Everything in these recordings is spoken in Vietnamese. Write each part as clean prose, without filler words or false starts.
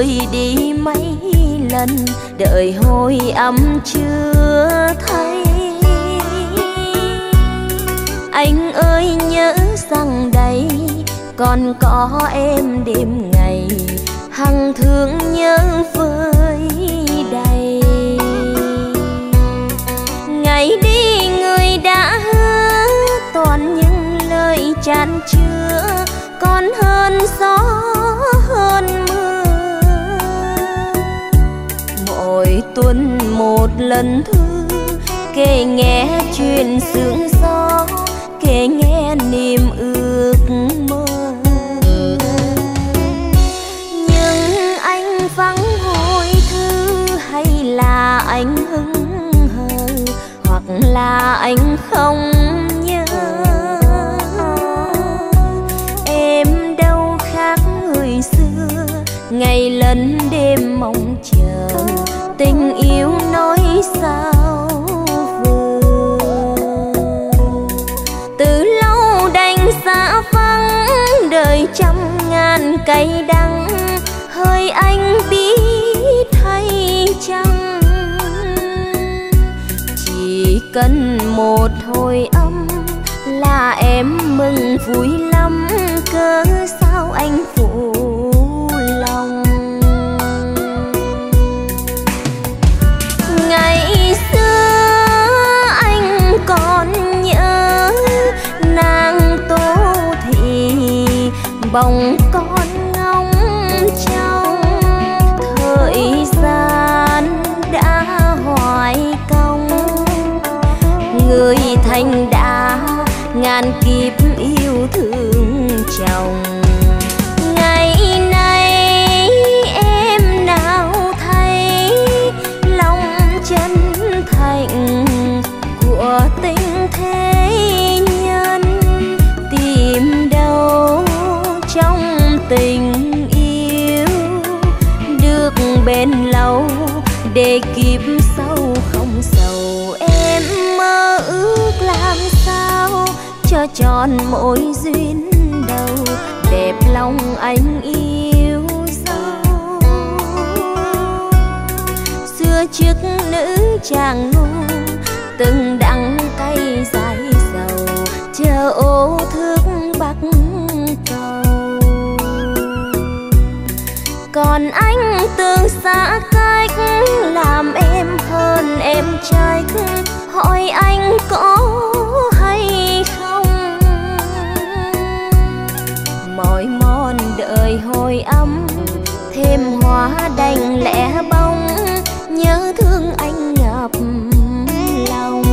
người đi mấy lần, đợi hồi âm chưa thấy. Anh ơi nhớ rằng đây còn có em đêm ngày, hằng thương nhớ vơi đầy. Ngày đi người đã hứa toàn những lời chan chứa, còn hơn gió hơn mưa. Mỗi tuần một lần thư kể nghe chuyện sương gió, kể nghe niềm ước mơ. Nhưng anh vắng hồi thư, hay là anh hững hờ, hoặc là anh không nhớ. Em đâu khác người xưa, ngày lẫn đêm mong chờ, tình yêu nói sao vừa. Từ lâu đành xa vắng, đời trăm ngàn cay đắng, hỡi anh biết hay chăng? Chỉ cần một hồi âm là em mừng vui lắm, cớ sao anh phụ lòng. Ngày xưa anh còn nhớ nàng Tô Thị, bồng con ngóng trong thời gian đã hoài công. Người thành đã ngàn kiếp yêu thương chồng. Ngày nay em nào thấy lòng chân thành của tình thế nhân, tìm đâu trong tình yêu được bền lâu, để kiếp sau không sầu. Em mơ ước làm sao cho tròn mỗi duyên đầu, đẹp lòng anh yêu dấu. Xưa trước nữ chàng ngu từng đắng cay dài dầu, chờ ô thước bắc cầu. Còn anh tương xa cách, làm em hơn em trách, hỏi anh có hay không? Mỏi mòn đợi hồi âm, thêm hoa đành lẻ bóng, nhớ thương anh ngập lòng.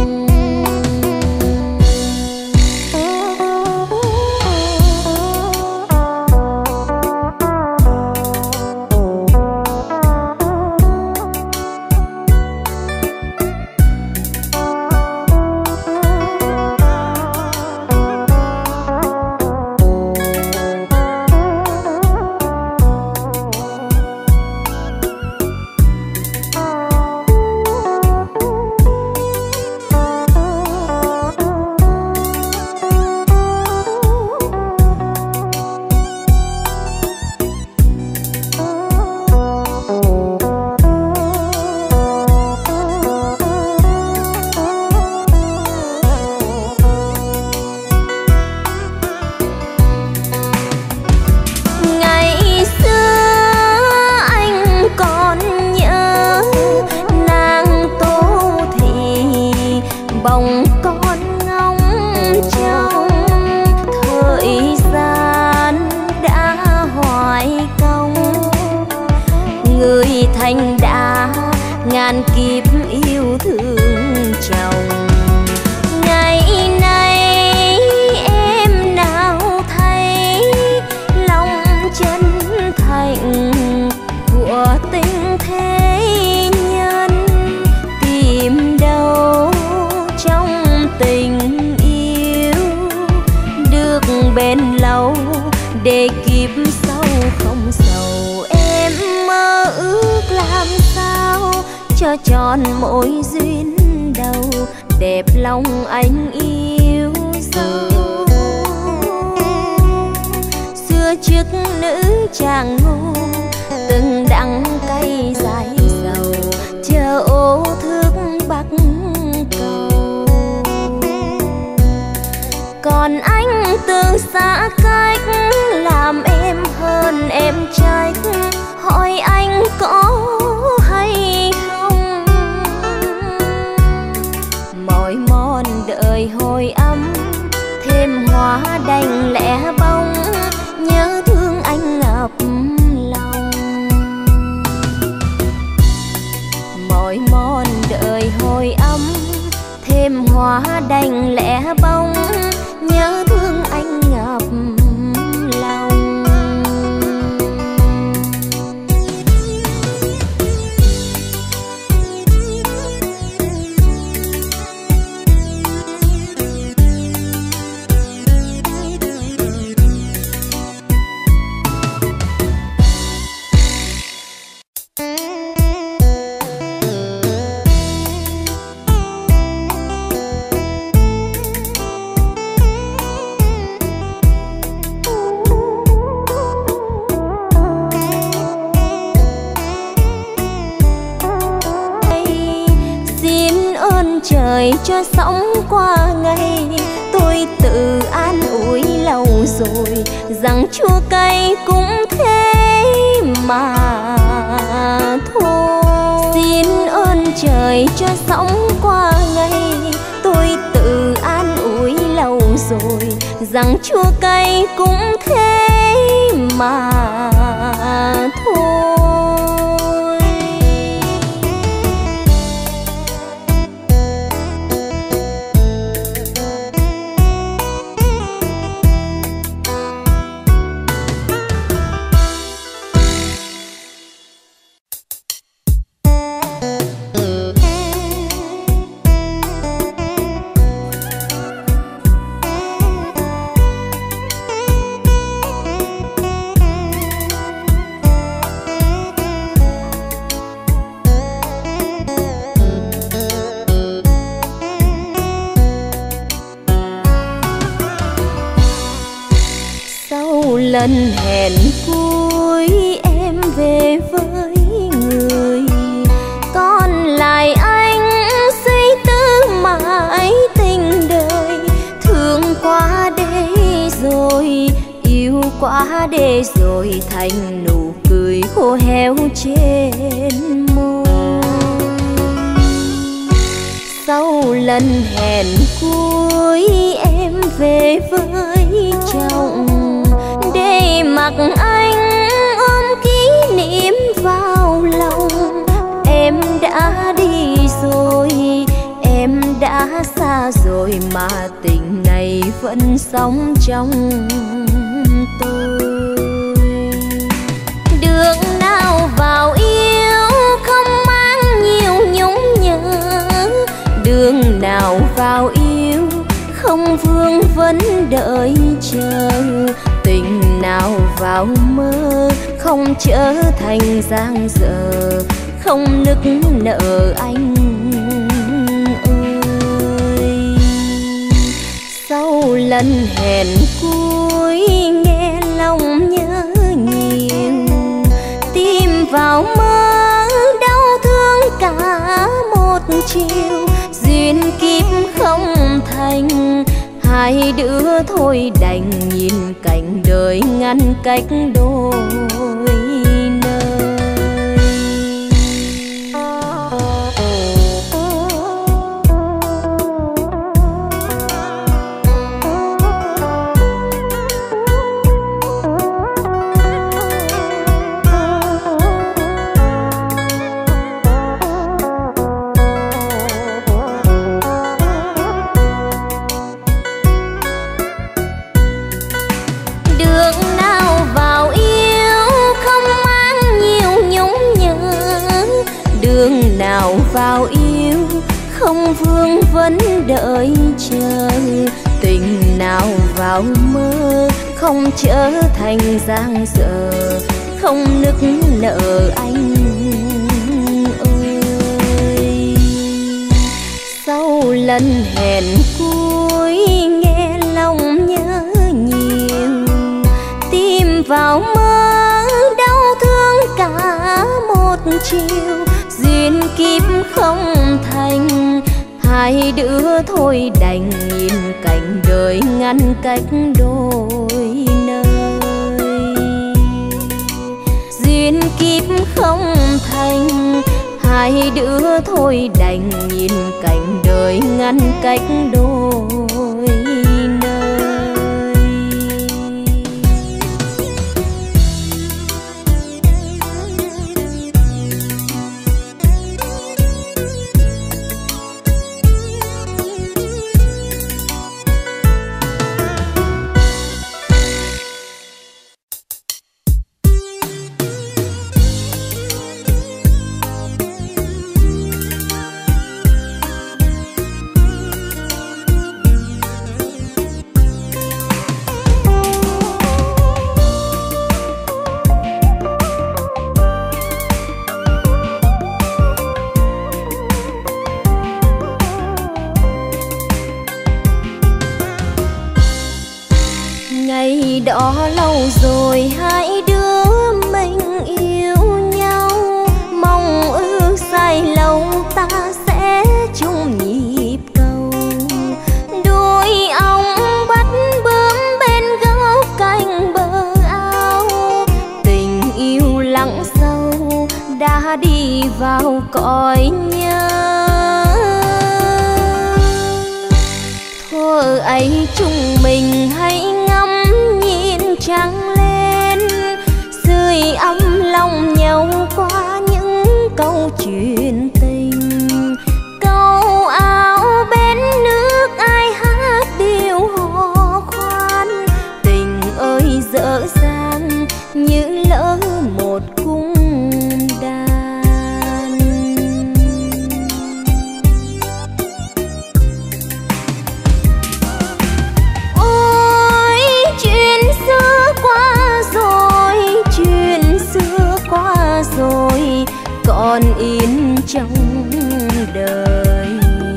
Ngàn kiếp yêu thương chồng. Ngày nay em nào thấy lòng chân thành của tình thế nhân, tìm đâu trong tình yêu được bền lâu, để kiếp sau không sầu. Em mơ ước làm sao cho tròn mỗi duyên đầu, đẹp lòng anh yêu dấu. Xưa trước nữ chàng ngu rừng đắng cay dài dầu, chờ ô thước bắc cầu. Còn anh từ xa cách, làm em hơn em trách, hỏi anh có hay không. Mỏi mòn đời hồi ấm, thêm hoa đành lẻ bóng, nhớ thương anh ngập lòng. Mỏi mòn đời hồi ấm, thêm hoa đành lẻ bóng, nhớ thương anh ngập lòng. Trời cho sống qua ngày, tôi tự an ủi lâu rồi rằng chua cay cũng thế mà thôi. Xin ơn trời cho sống qua ngày, tôi tự an ủi lâu rồi rằng chua cay cũng thế mà thôi. Lần hẹn cuối em về với người, còn lại anh suy tư mãi tình đời. Thương quá để rồi, yêu quá để rồi, thành nụ cười khô héo trên môi. Sau lần hẹn cuối em về với chồng, để mặc anh ôm kỷ niệm vào lòng. Em đã đi rồi, em đã xa rồi, mà tình này vẫn sống trong tôi. Đường nào vào yêu không mang nhiều nhung nhớ, đường nào vào yêu không vương vấn đợi chờ. Tình nào vào mơ không trở thành dang dở, không nức nở anh ơi. Sau lần hẹn cuối nghe lòng nhớ nhiều, tim vào mơ đau thương cả một chiều. Duyên kiếp không thành, hai đứa thôi đành nhìn cảnh đời ngăn cách đôi nơi. Đường nào vào yêu không vương vấn đợi chờ, tình nào vào mơ không trở thành dang dở, không nức nở anh ơi. Sau lần hẹn cuối nghe lòng nhớ nhiều, tim vào mơ đau thương cả chiều, duyên kiếp không thành, hai đứa thôi đành nhìn cảnh đời ngăn cách đôi nơi. Duyên kiếp không thành, hai đứa thôi đành nhìn cảnh đời ngăn cách đôi nơi. Đó lâu rồi hai đứa mình yêu nhau, mong ước dài lâu ta sẽ chung nhịp cầu. Đôi ong bắt bướm bên gốc cành bờ ao, tình yêu lặng sâu đã đi vào cõi nhớ. Thuở ấy chúng mình hãy ngắm trăng lên, sưởi ấm lòng nhau qua những câu chuyện tình. Câu áo bên nước ai hát điều hò khoan, tình ơi dở dang như lỡ một cung đàn. Ôi chuyện xưa qua rồi, chuyện xưa qua rồi, còn in trong đời.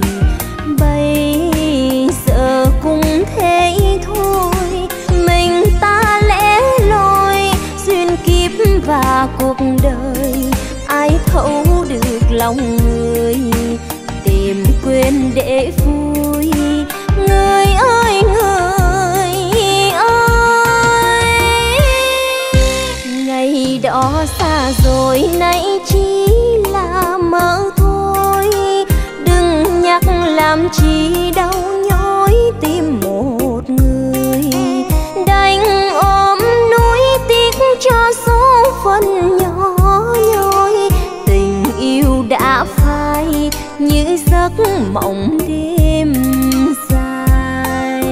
Bây giờ cũng thế thôi, mình ta lẻ loi, duyên kiếp và cuộc đời ai thấu được lòng người, tìm quên để vui. Người ơi người ơi, ngày đó xa rồi nay chỉ là mơ thôi. Đừng nhắc làm chi đau nhói tim một người, đành ôm nuối tiếc cho số phận nhỏ nhoi. Tình yêu đã phai như giấc mộng đêm dài.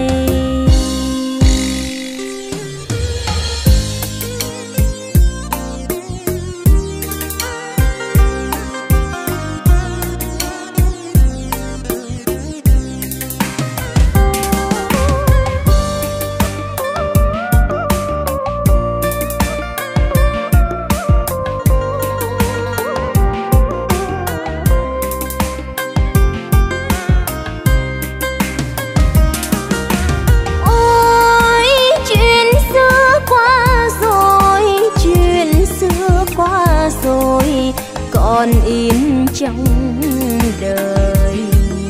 Còn in trong đời.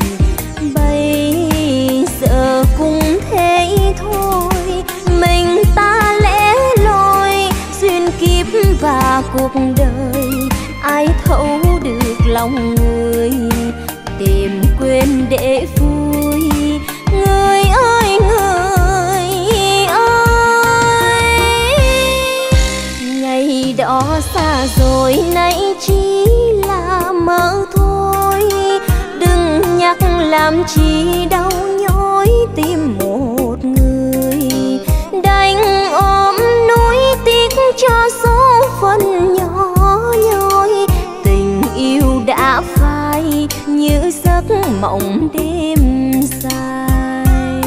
Bây giờ cũng thế thôi, mình ta lẻ loi, duyên kiếp và cuộc đời ai thấu được lòng người, tìm quên để vui. Người ơi người ơi, ngày đó xa rồi nay chỉ là mơ thôi. Đừng nhắc làm chi đau nhói tim một người, đành ôm nuối tiếc cho số phận nhỏ nhoi. Tình yêu đã phai như giấc mộng đêm dài,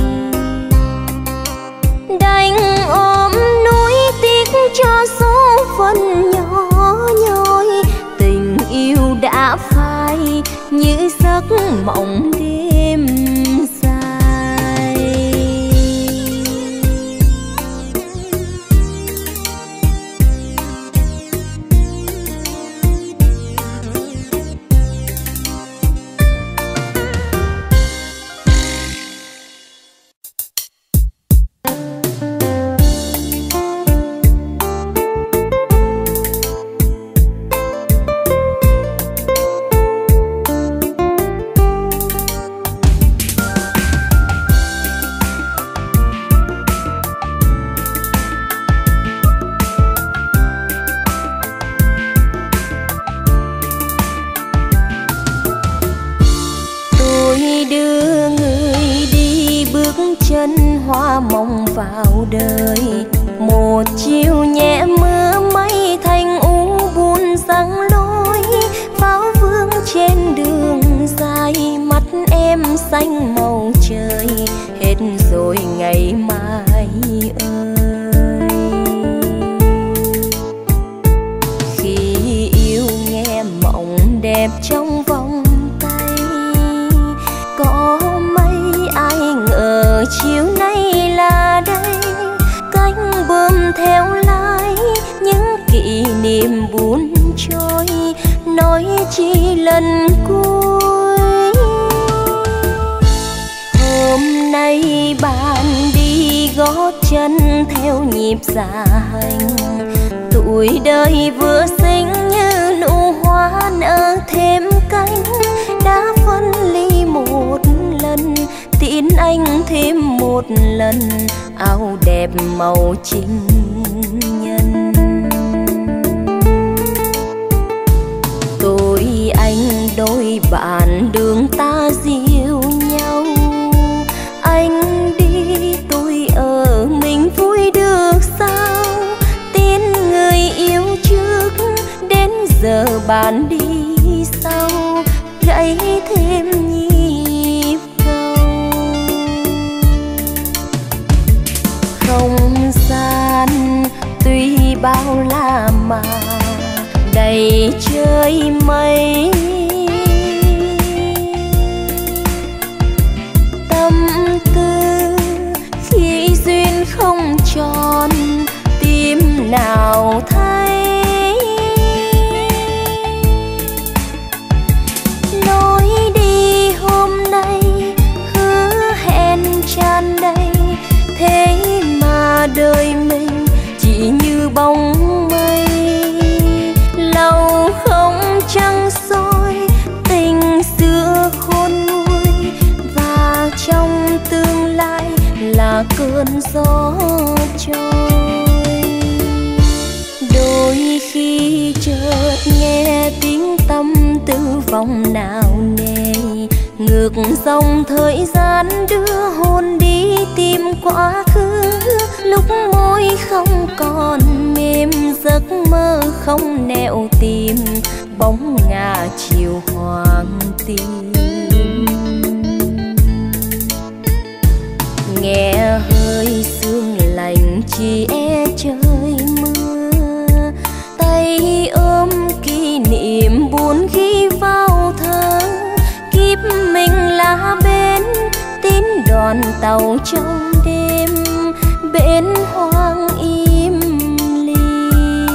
đành ôm nuối tiếc cho số phận nhỏ nhoi. Tình yêu đã phai như giấc mộng đêm dài. vào đời. Một chiều nhẹ mưa mây thành u buồn răng lối, pháo vương trên đường dài, mắt em xanh màu trời, hết rồi ngày mai ơi. Khi yêu nghe mộng đẹp trong vòng tay, có mấy ai ngờ chiều nay là đây, cánh bướm theo lái những kỷ niệm buồn trôi, nói chi lần cuối. Hôm nay bạn đi gót chân theo nhịp dạ hành, tuổi đời vừa xinh như nụ hoa nở thêm cánh, đã phân ly một lần, tiễn anh thêm một lần áo đẹp màu trinh nhân. Tôi anh đôi bạn đường ta dìu nhau, anh đi tôi ở mình vui được sao, tin người yêu trước đến giờ bạn đi sau, gãy thêm nhịp cầu. Không gian tuy bao la mà đầy trời mây, tâm tư khi duyên không tròn tim nào thấy. Lối đi hôm nay hứa hẹn tràn đầy, thế mà đời mình chỉ như bóng mây, lâu không trăng soi tình xưa khôn nguôi, và trong tương lai là cơn gió trôi. Đôi khi chợt nghe tiếng tâm tư vòng nào nề, ngược dòng thời gian đưa hồn đi tìm quá khứ, lúc môi không còn mềm, giấc mơ không nẻo tìm, bóng ngả chiều hoàng tim. Nghe hơi sương lạnh chỉ e trời mưa, tay ôm kỷ niệm buồn ghi vào thơ, kiếp mình là bên tín đoàn tàu trong đêm, bên hoang im lim.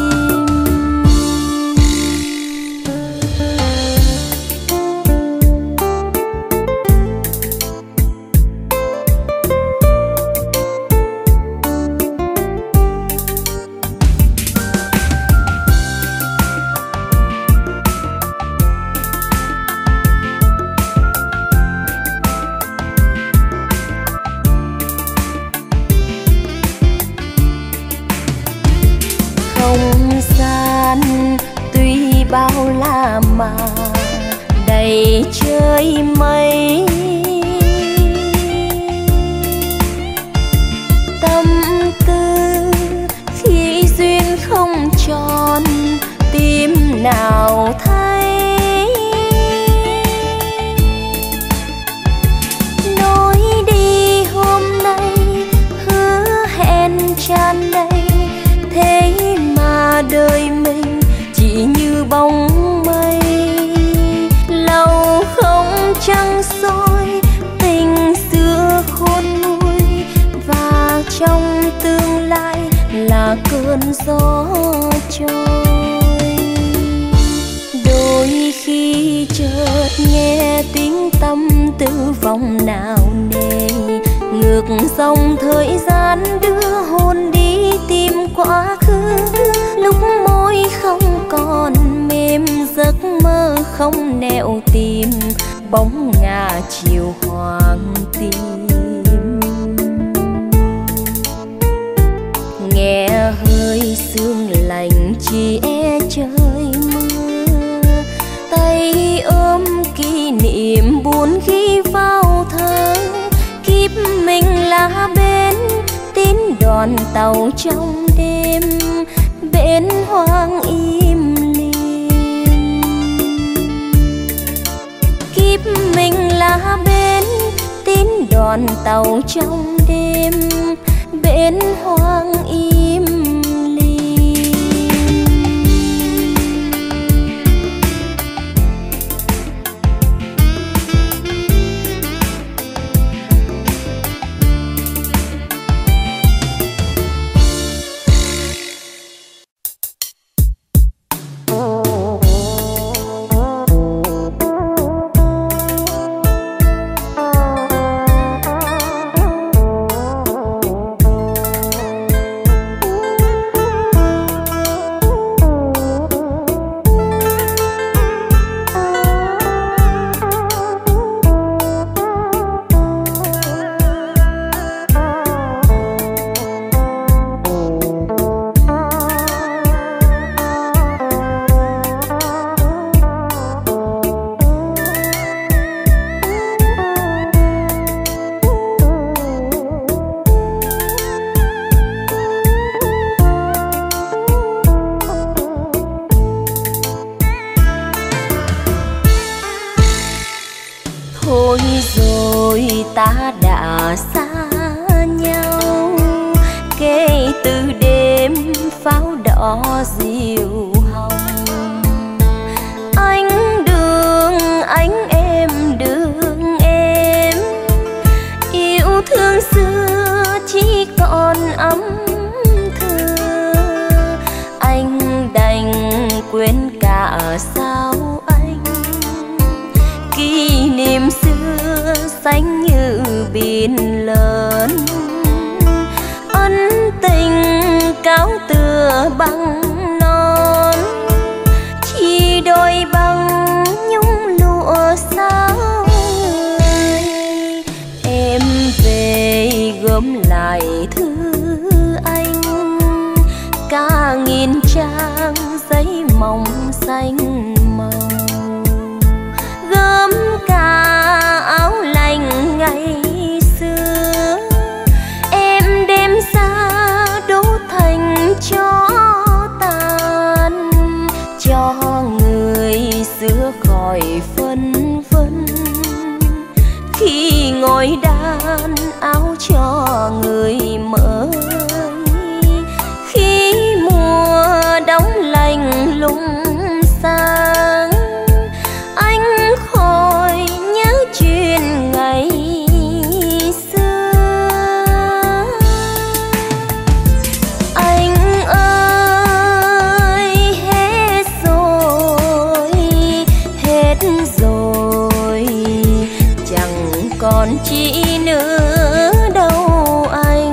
Không gian tuy bao la mà đầy trời mây, tâm tư khi duyên không tròn tim nào thấy. Lối đi hôm nay hứa hẹn tràn đầy, thế mà đời mình chỉ như bóng mây, lâu không trăng soi tình xưa khôn nguôi, và trong tương lai là cơn gió trôi. Đôi khi chợt nghe tiếng tâm tư vòng nào nề, ngược dòng thời gian đưa hồn đi tìm quá khứ, lúc môi không còn mềm, giấc mơ không nẻo tìm, bóng ngả chiều hoàng tim. Nghe hơi sương lạnh chỉ e trời mưa, tay ôm kỷ niệm buồn ghi vào thơ, kiếp mình là bên tín đoàn đòn tàu trong đêm bến hoang im lìm. Kiếp mình là bến tín đòn tàu trong đêm bến hoang im lìm. Thôi rồi ta đã xa nhau, kể từ đêm pháo đỏ diều hồng. Anh đường anh em đường em, yêu thương xưa chỉ còn ấm thơ. Anh đành quên cả sao anh, kỷ niệm xưa xanh như biển lớn. Ân tình cáo tựa bằng non, chỉ đôi bằng nhung lụa sao người. Em về gom lại thư anh, cả nghìn trang giấy mỏng xanh màu. Gom cả áo lành ngày xưa, em đem ra đổ thành cho tàn, cho người xưa khỏi phân vân. Khi ngồi đan áo cho người mới, khi mùa đóng lạnh lùng sang, anh khỏi nhớ chuyện ngày xưa. Anh ơi hết rồi, hết rồi, chẳng còn chi nữa đâu anh.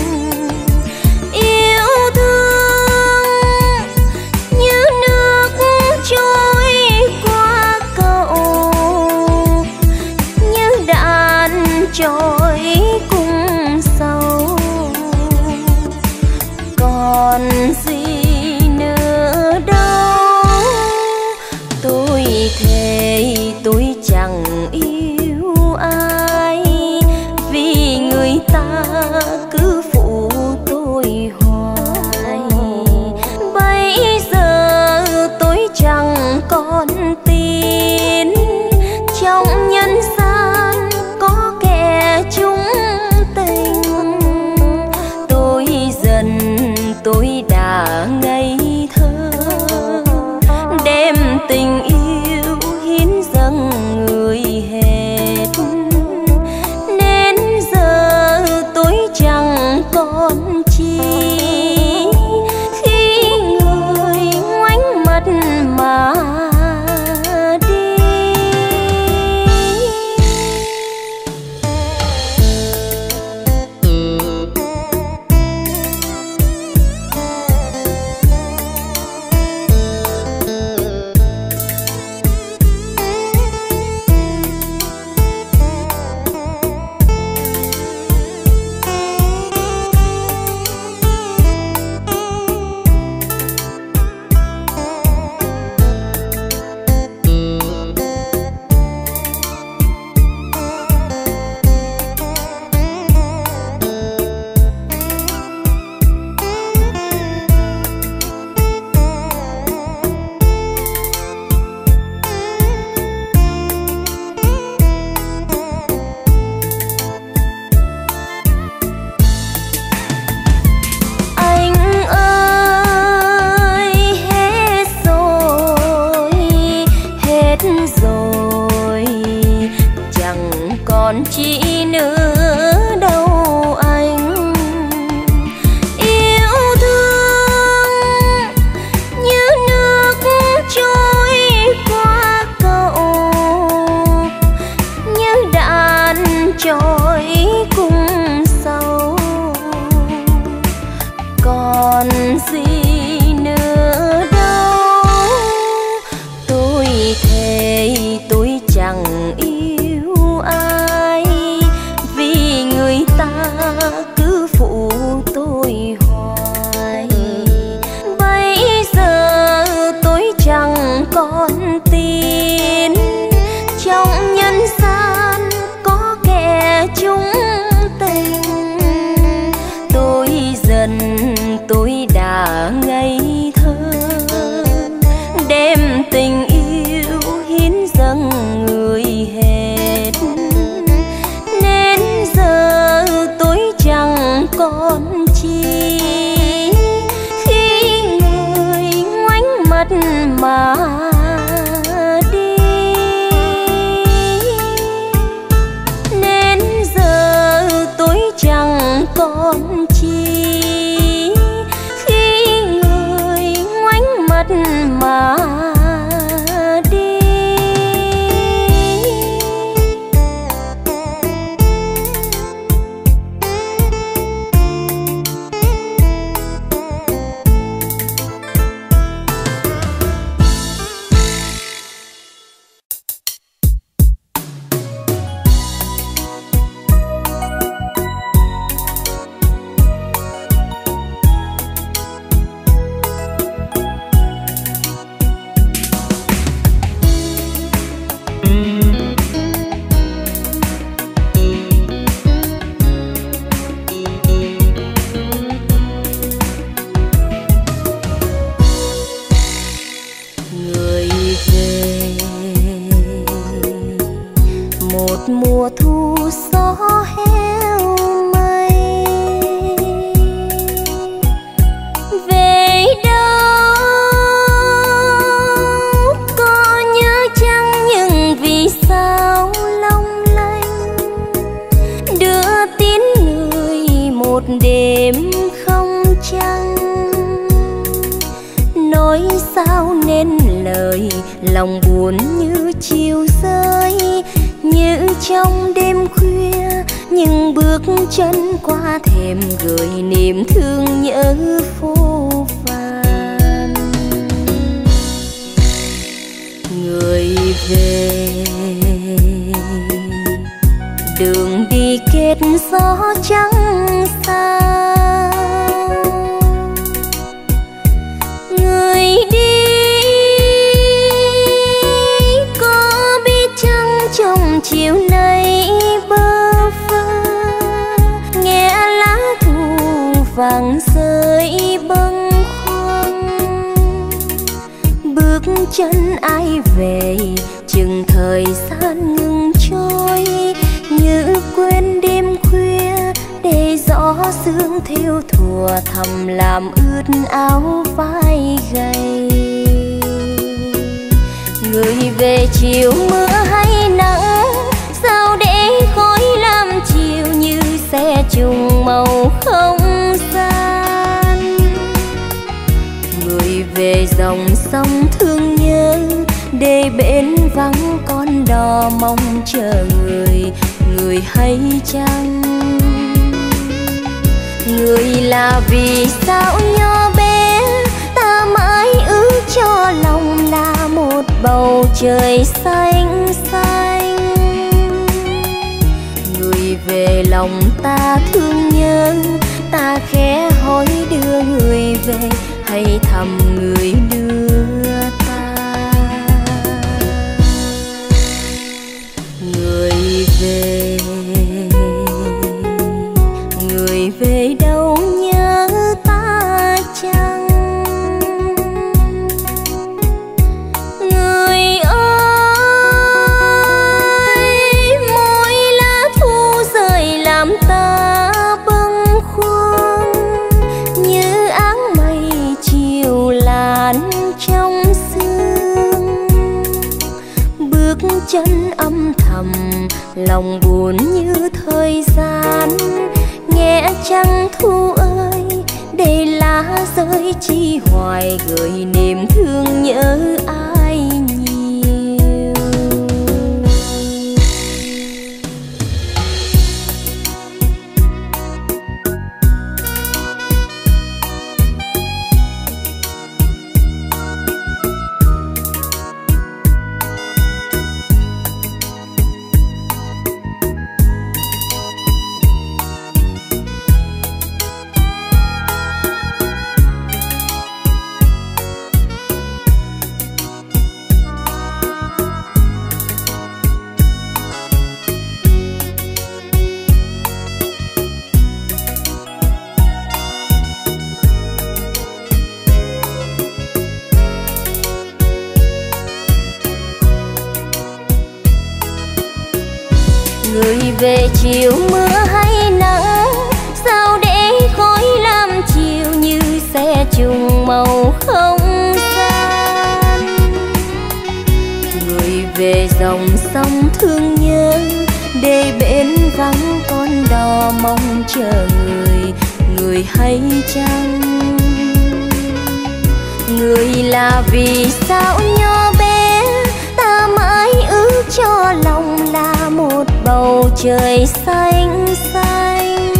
Yêu thương như nước trôi qua cầu, như đàn trôi cùng sâu. Còn gì nữa đâu, tôi thề tôi chẳng yêu ai, vì người ta cứ phụ tôi hoài. Bây giờ tôi chẳng còn tin trong nhân gian có kẻ chung tình. Tôi dần tôi đã ngây thơ, đem tình yêu hiến dâng người hết. Nên giờ tôi chẳng còn chi, khi người ngoảnh mặt mà đi. mùa thu gió heo mây. Về đâu có nhớ chăng nhưng vì sao long lanh đưa tín người một đêm không trăng. Nói sao nên lời lòng buồn như chiều rơi, như trong đêm khuya nhưng bước chân qua thềm gửi niềm thương nhớ phố phàn. Người về đường đi kết gió trắng sao, người đi có biết chăng trong chiều nay bơ vơ nghe lá thu vàng rơi bâng khuâng. Bước chân ai về chừng thời gian ngừng trôi, như quên đêm khuya để gió sương theo thùa thầm làm ướt áo vai gầy. Người về chiều mưa hay nắng sao để khói lam chiều như xe trùng màu không gian. Người về dòng sông thương nhớ để bên vắng con đò mong chờ người. Người hay chăng người là vì sao nhỏ bé ta mãi ước cho lòng là một bầu trời xanh xanh. Người về lòng ta thương nhớ ta khẽ hỏi đưa người về hay thầm người đưa ta. Người về đâu nhớ ta chăng. Người ơi mỗi lá thu rơi làm ta bâng khuâng, như áng mây chiều làn trong sương. Bước chân âm thầm lòng buồn như thời gian, nghe trăng thu ơi để lá rơi chi hoài gửi niềm thương nhớ ai nhiều. Người về chiều mưa hay nắng sao để khói lam chiều như xe trùng màu không gian. Người về dòng sông thương nhớ để bên vắng con đò mong chờ người. Người hay chăng người là vì sao nhỏ bé ta mãi ước cho lòng là một bầu trời xanh xanh.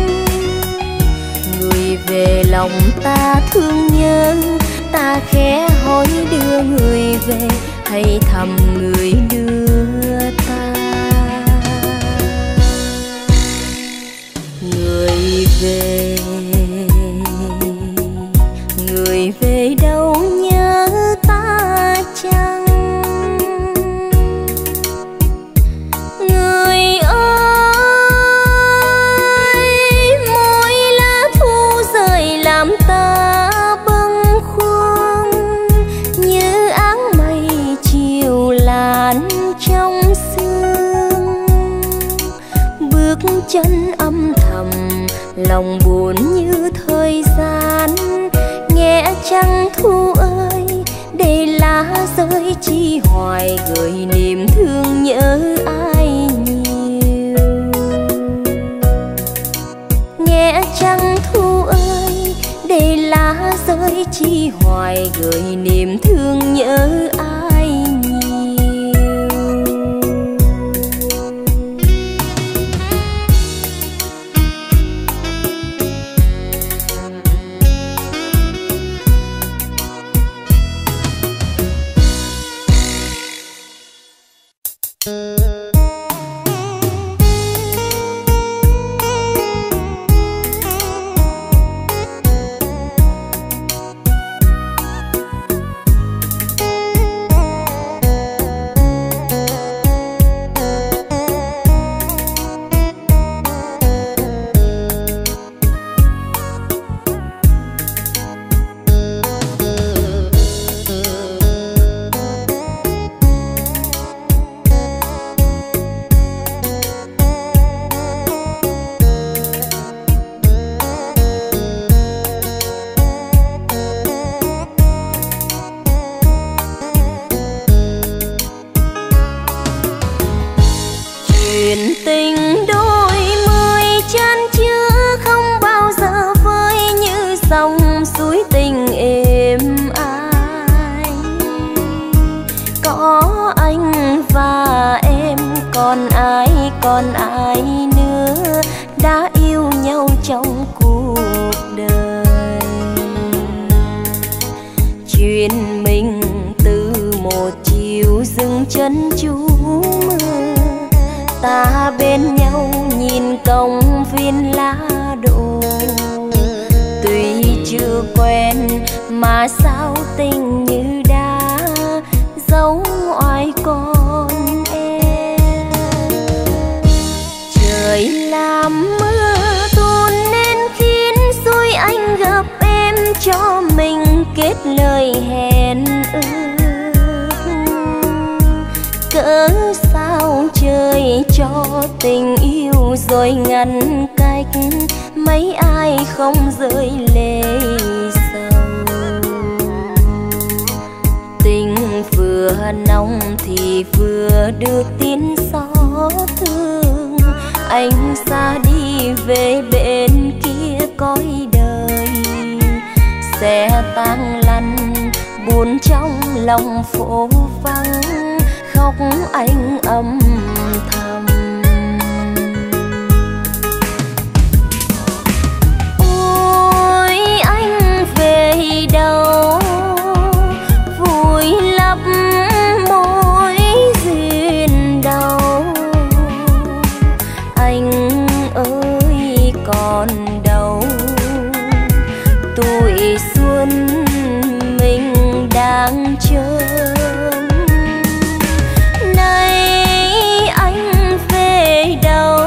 Người về lòng ta thương nhớ ta khẽ hỏi đưa người về hay thầm người đưa ta. Người về đâu nhớ ta chăng. Người ơi mỗi lá thu rơi làm ta bâng khuâng, như áng mây chiều làn trong sương. chân âm thầm, lòng buồn như thời gian. Nghe trăng thu ơi, để lá rơi chi hoài, gửi niềm thương nhớ ai nhiều. Nghe trăng thu ơi, để lá rơi chi hoài, gửi niềm thương nhớ ai nhiều. Còn ai nữa đã yêu nhau trong cuộc đời. Chuyện mình từ một chiều dừng chân trú mưa, ta bên nhau nhìn công viên lá đổ. Tuy chưa quen mà sao tình như đã dấu oai con. Trời làm mưa tuôn nên khiến xui anh gặp em, cho mình kết lời hẹn ước. Cớ sao trời cho tình yêu rồi ngăn cách, mấy ai không rơi lệ sầu. Tình vừa nóng thì vừa đưa tin xót thương, anh xa đi về bên kia cõi đời. Xe tang lăn buồn trong lòng phố vắng, khóc anh âm thầm. Ôi anh về đâu, vui lấp mối duyên đầu. Anh ơi còn đâu, tuổi xuân mình đang chờ. Nay anh về đâu,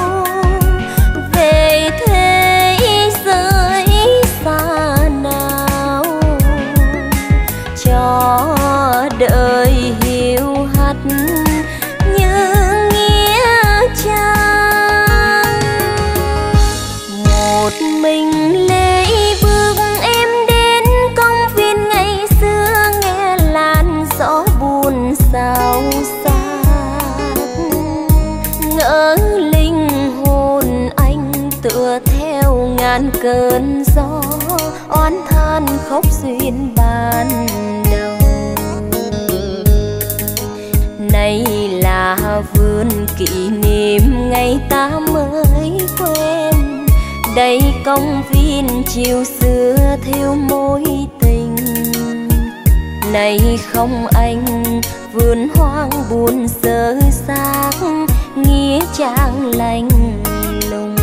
về thế giới xa nào, cho đời hiu hắt như nghĩa trang. Một mình lê bước em đến công viên ngày xưa, nghe làn gió buồn xao xạc. Ngỡ linh hồn anh tựa theo ngàn cơn gió, oán than khóc duyên ban đầu. Nay là vườn kỷ niệm ngày ta mới quen, đây công viên chiều xưa theo mối tình. Này không anh, vườn hoang buồn sơ xác, nghĩa trang lạnh lùng.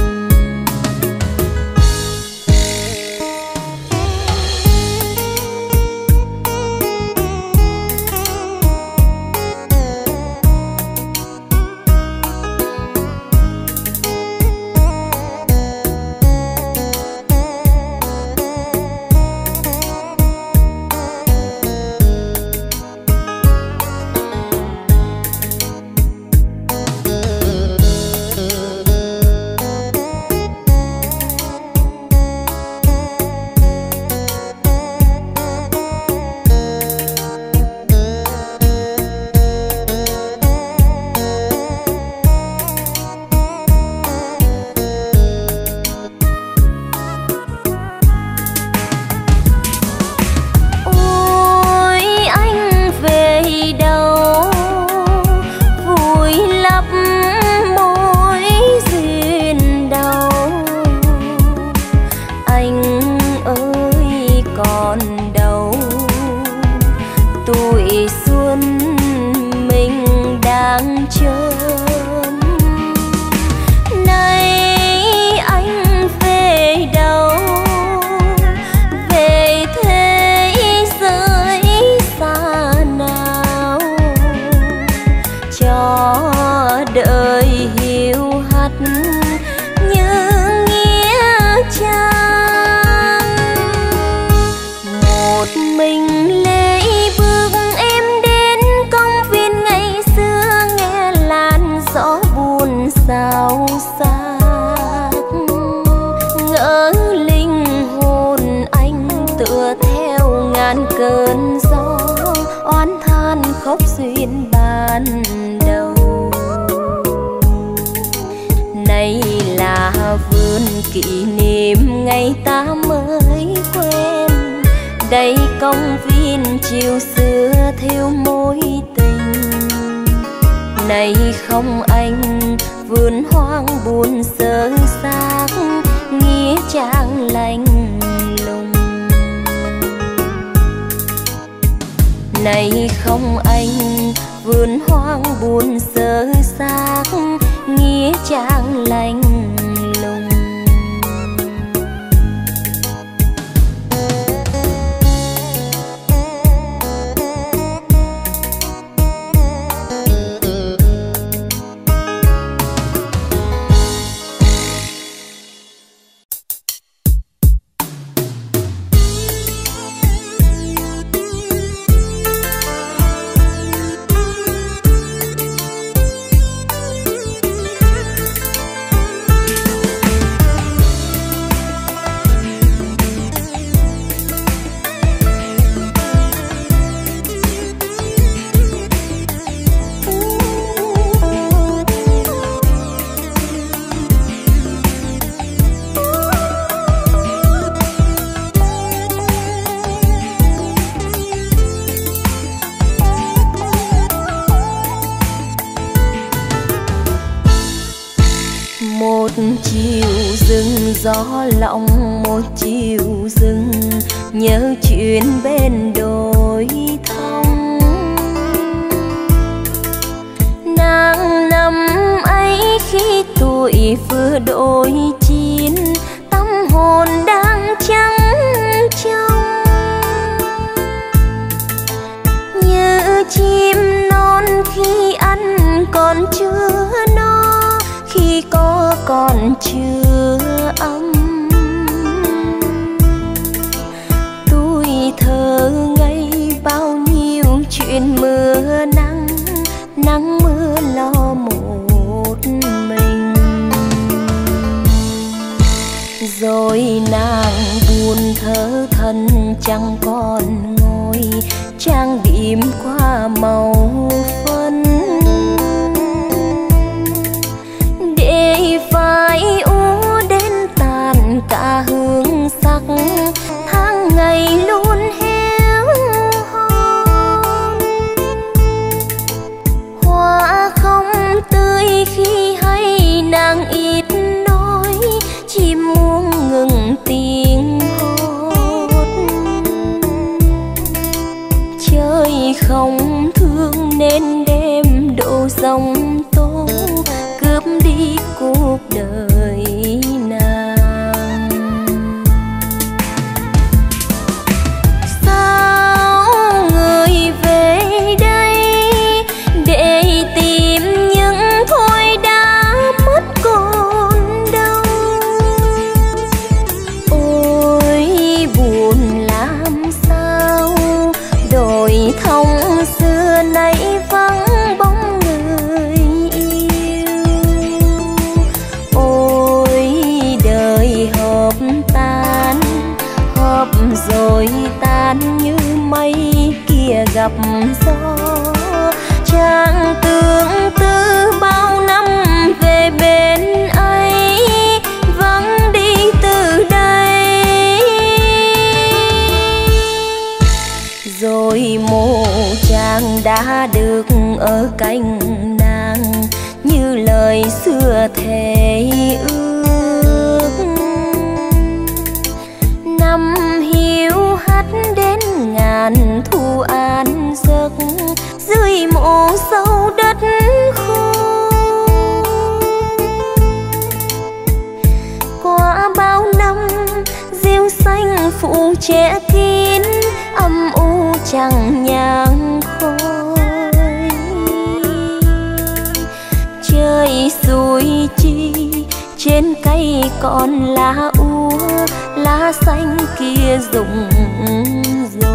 tuổi xuân mình đang chờ. Nay anh về đâu, về thế giới xa nào, cho đời hiu hắt như nghĩa trang. Một mình lê bước em đến công viên ngày xưa, nghe làn gió buồn xao xạc, ngỡ linh hồn anh tựa theo ngàn cơn gió, oán than khóc duyên ban đầu. Này là vườn kỷ niệm ngày ta mới quen, đây công viên chiều xưa theo mối tình. Này không anh, vườn hoang buồn sơ xác, nghĩa trang lạnh lùng. Này không anh, vườn hoang buồn sơ xác, nghĩa trang lạnh lùng. Gió lộng một chiều rừng, nhớ chuyện bên đồi thông. Nàng năm ấy khi tuổi vừa đôi chín, tâm hồn đang trắng trong. Như chim non khi ăn còn chưa no, khi có còn chưa ấm. Tuổi thơ ngây bao nhiêu chuyện mưa nắng, nắng mưa lo một mình. Rồi nàng buồn thở than chẳng còn ngồi, trang điểm qua màu phấn để phai úa đến tàn cả hương sắc. Tháng ngày luôn héo hon, hoa không tươi khi hay nàng ít nói, chỉ muốn ngừng tiếng hót. Trời không thương nên đêm độ sông tố, cướp đi cuộc đời nàng. Sao người về đây để tìm những thôi đã mất còn đâu? Ôi buồn làm sao, đồi thông xưa nay vắng bóng người yêu. Ôi đời hợp tan, hợp rồi tan như mây kia gặp gió. Chàng tương tư bao năm về bên ấy, vắng đi từ đây. Rồi mộ chàng đã được ở cạnh nàng, như lời xưa thề ước. Năm hiu hắt đến ngàn thu an dưới mộ sâu đất khô. Qua bao năm diêu xanh phủ che kín, âm u chẳng nhang khói. Trời xui chi trên cây còn lá úa, lá xanh kia rụng rồi.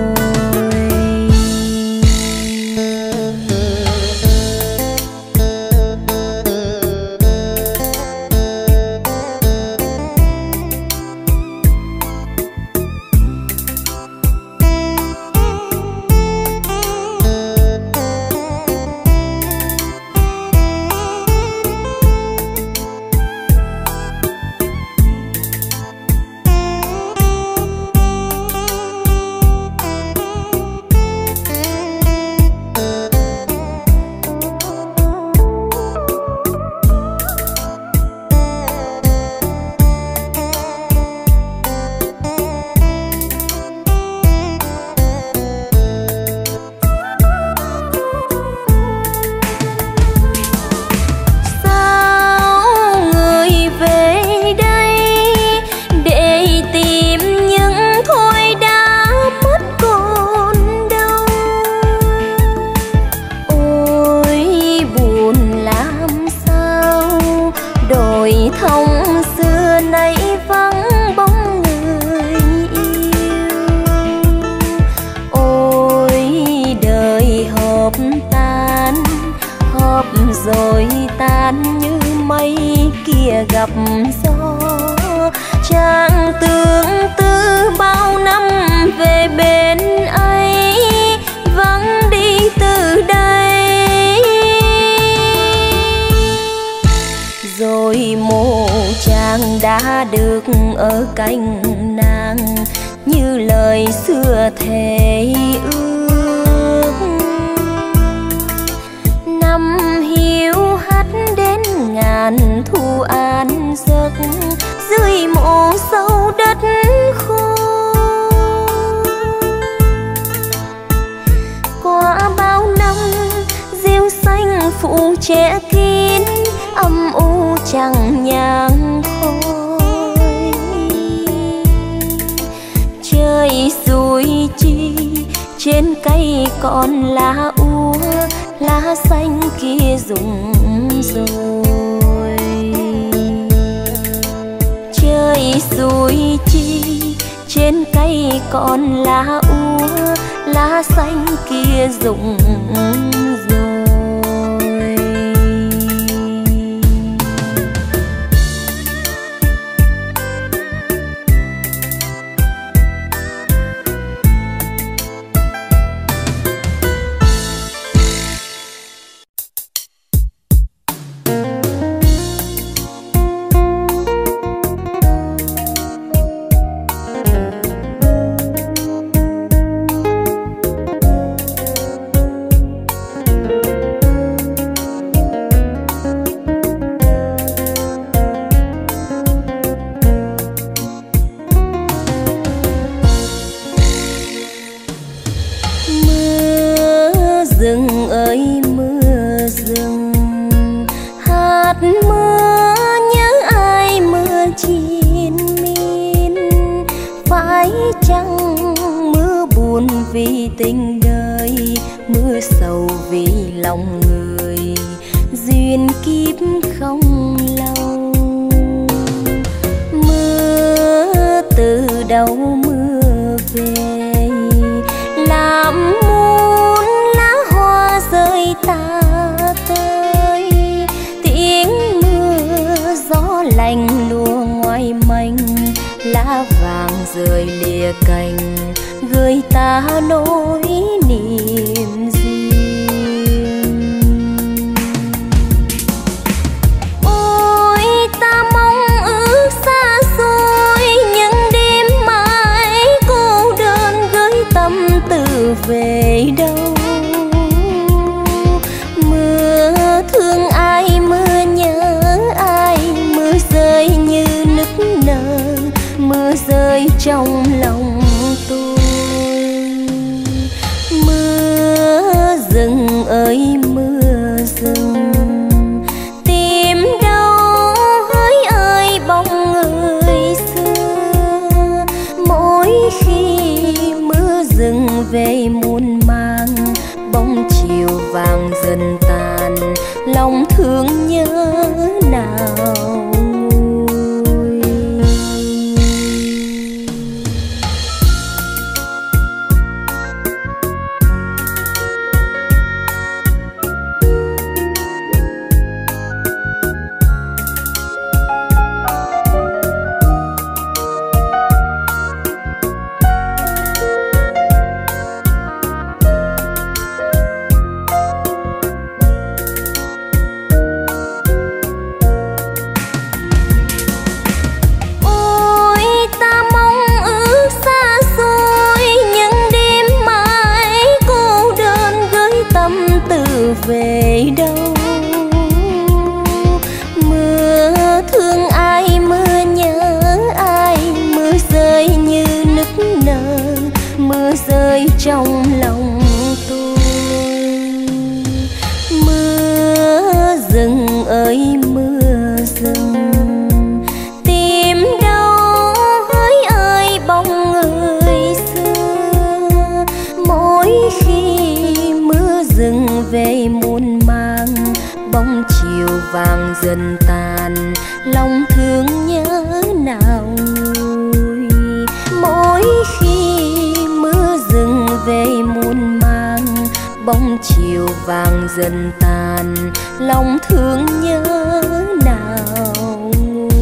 Rồi tan như mây kia gặp gió, chàng tương tư bao năm về bên ấy, vắng đi từ đây. Rồi mộ chàng đã được ở cạnh nàng, như lời xưa thề ước. Năm hiu hắt đến ngàn thu an giấc, dưới mộ sâu đất khô. Qua bao năm diêu xanh phủ che kín, âm u chẳng nhang khói. Trời xui chi trên cây còn lá úa, lá xanh kia rụng rồi. Trời xui chi trên cây còn lá úa, lá xanh kia rụng rồi. Rừng ơi mưa rừng, hạt mưa nhớ ai mưa triền miên. Phải chăng mưa buồn vì tình đời, mưa sầu vì lòng người, duyên kiếp không lâu. Mưa từ đâu mưa về, làm muôn lá hoa rơi tả tơi. Tiếng mưa gió lạnh lùa ngoài manh, lá vàng rơi lìa cành, gửi ta nỗi niềm riêng. Ôi ta mong ước xa xôi, những đêm mãi cô đơn gửi tâm tư về đâu. Mưa thương ai, mưa nhớ ai, mưa rơi như nức nở, mưa rơi trong lòng tôi. Mưa rừng ơi mưa rừng, tìm đâu hỡi ơi bóng người xưa. Mỗi khi mưa rừng về muôn mang, bóng chiều vàng dần tàn, lòng thương nhớ nào nguôi. Về đâu mưa thương ai, mưa nhớ ai, mưa rơi như nức nở, mưa rơi trong lòng tôi. Mưa rừng ơi mưa rừng, tìm đâu hỡi ơi bóng người xưa. Mỗi khi mưa rừng về muôn mang, bóng chiều vàng dần tàn, lòng thương nhớ nào nguôi. Mỗi khi mưa rừng về muôn mang, bóng chiều vàng dần tàn, lòng thương nhớ nào nguôi.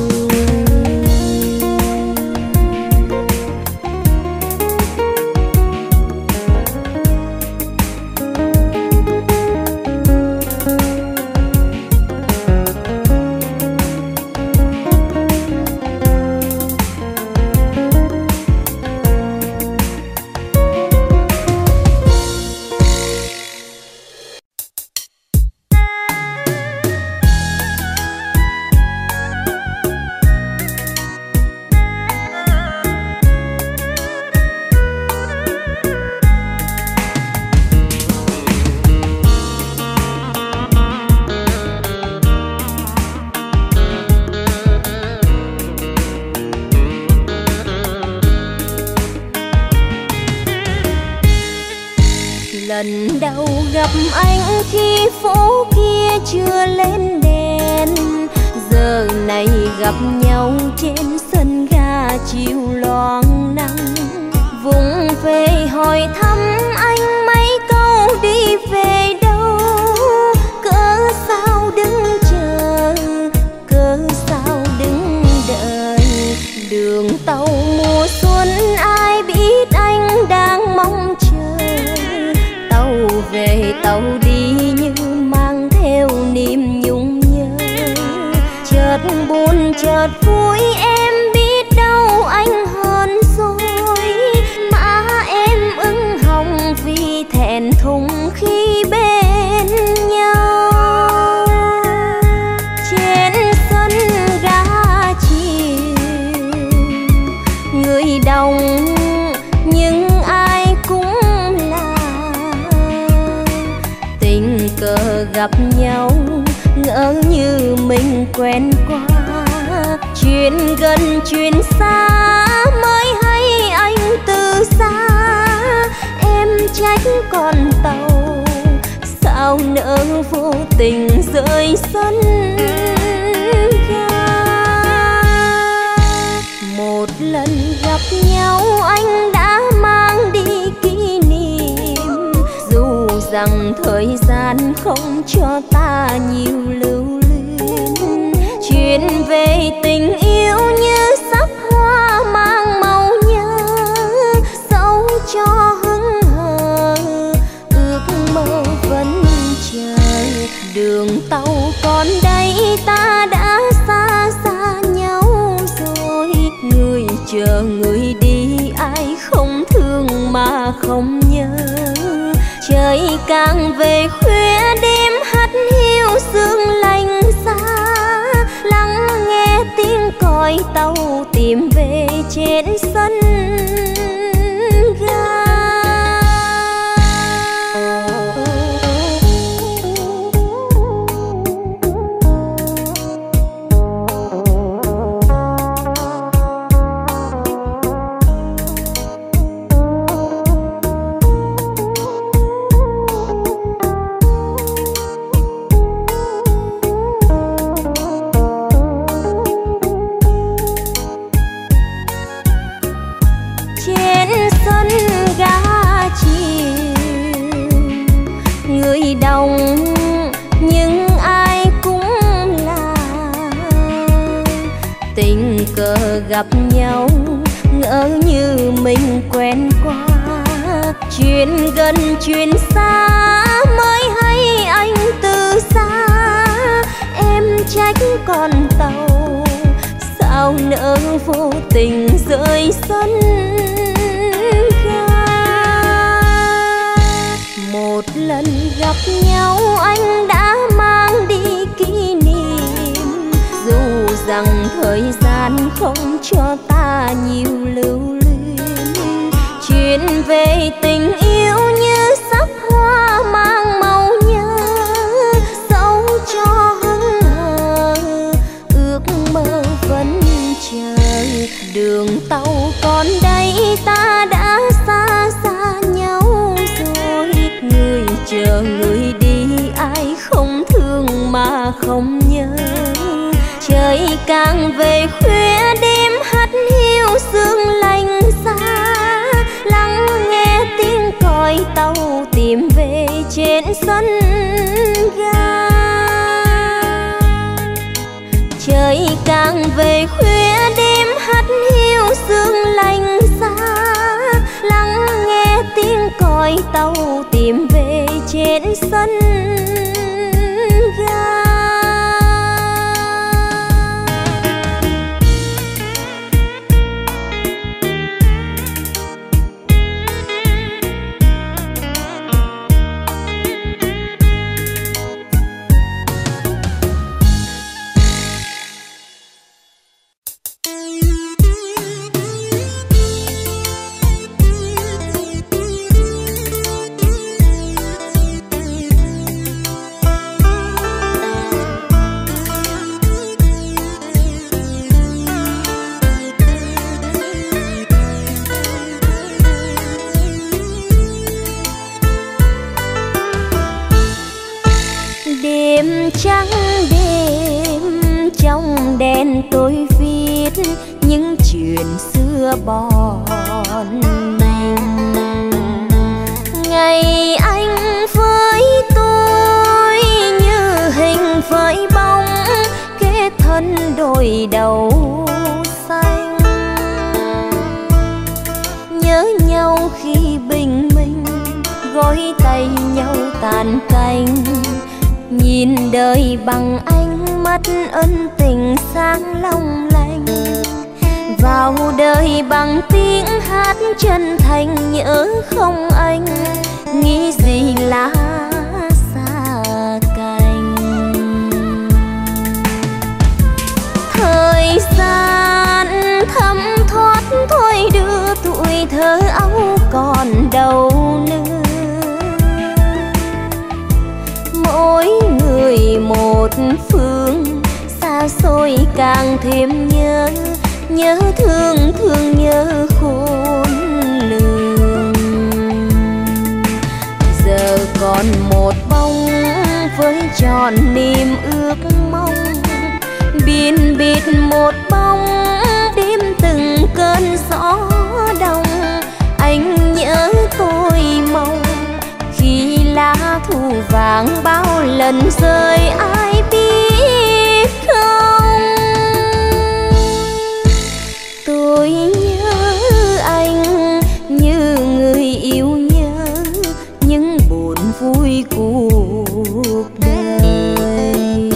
Lần đầu gặp anh khi phố kia chưa lên đèn, giờ này gặp nhau trên sân ga chiều loáng nắng. Vùng về hỏi thăm anh mấy câu đi về đâu, cớ sao đứng chờ, cớ sao đứng đợi. Đường tàu mùa xuân ai biết anh đang mong chờ, về tàu đi như mang theo niềm nhung nhớ. Chợt buồn chợt vui em biết đâu anh hơn rồi, mà em ửng hồng vì thẹn thùng khi bên nhau. Trên sân ga chiều người đông nhưng ai cũng tình cờ gặp nhau, ngỡ như mình quen qua. Chuyện gần chuyện xa mới hay anh từ xa, em trách con tàu sao nỡ vô tình rơi sân ga. Một lần gặp nhau anh đã mang đi kỷ niệm, dù rằng thời gian không cho ta nhiều lưu luyến. Chuyện về tình yêu như sắc hoa mang màu nhớ, dẫu cho hững hờ ước mơ vẫn chờ. Đường tàu còn đây ta đã xa xa nhau rồi, người chờ người đi ai không thương mà không nhớ. Trời càng về khuya đêm hắt hiu sương lạnh giá, lắng nghe tiếng còi tàu tìm về trên sân ga. gặp nhau ngỡ như mình quen qua. Chuyện gần chuyện xa mới hay anh từ xa. Em trách con tàu sao nỡ vô tình rơi sân ga. Một lần gặp nhau anh đã mang đi kỷ niệm, dù rằng thời gian không cho ta nhiều lưu luyến. Chuyện về tình yêu như sắc hoa mang màu nhớ, dẫu cho hững hờ ước mơ vẫn chờ. Đường tàu còn đây ta đã xa xa nhau rồi, người chờ người đi ai không thương mà không nhớ. Trời càng về khuya đêm hắt hiu sương lạnh xa, lắng nghe tiếng còi tàu tìm về trên sân ga. Trời càng về khuya đêm hắt hiu sương lạnh xa, lắng nghe tiếng còi tàu tìm về trên sân ga. Đêm trắng đêm trong đèn tôi viết những chuyện xưa bọn mình. Ngày anh với tôi như hình với bóng, kết thân đôi đầu xanh. Nhớ nhau khi bình minh, gối tay nhau tàn canh. Nhìn đời bằng ánh mắt ân tình sáng long lanh, vào đời bằng tiếng hát chân thành nhớ không anh, nghĩ gì là xa cánh. Thời gian thấm thoát thôi đưa tuổi thơ ấu còn đâu nữa. Mỗi người một phương, xa xôi càng thêm nhớ, nhớ thương thương nhớ khôn lường. Giờ còn một bóng với tròn niềm ước mong, biên biệt một bóng đêm từng cơn gió đông. Anh nhớ tôi mong khi lá thu vàng bao lần rơi ai biết không. Tôi nhớ anh như người yêu nhớ những buồn vui cuộc đời.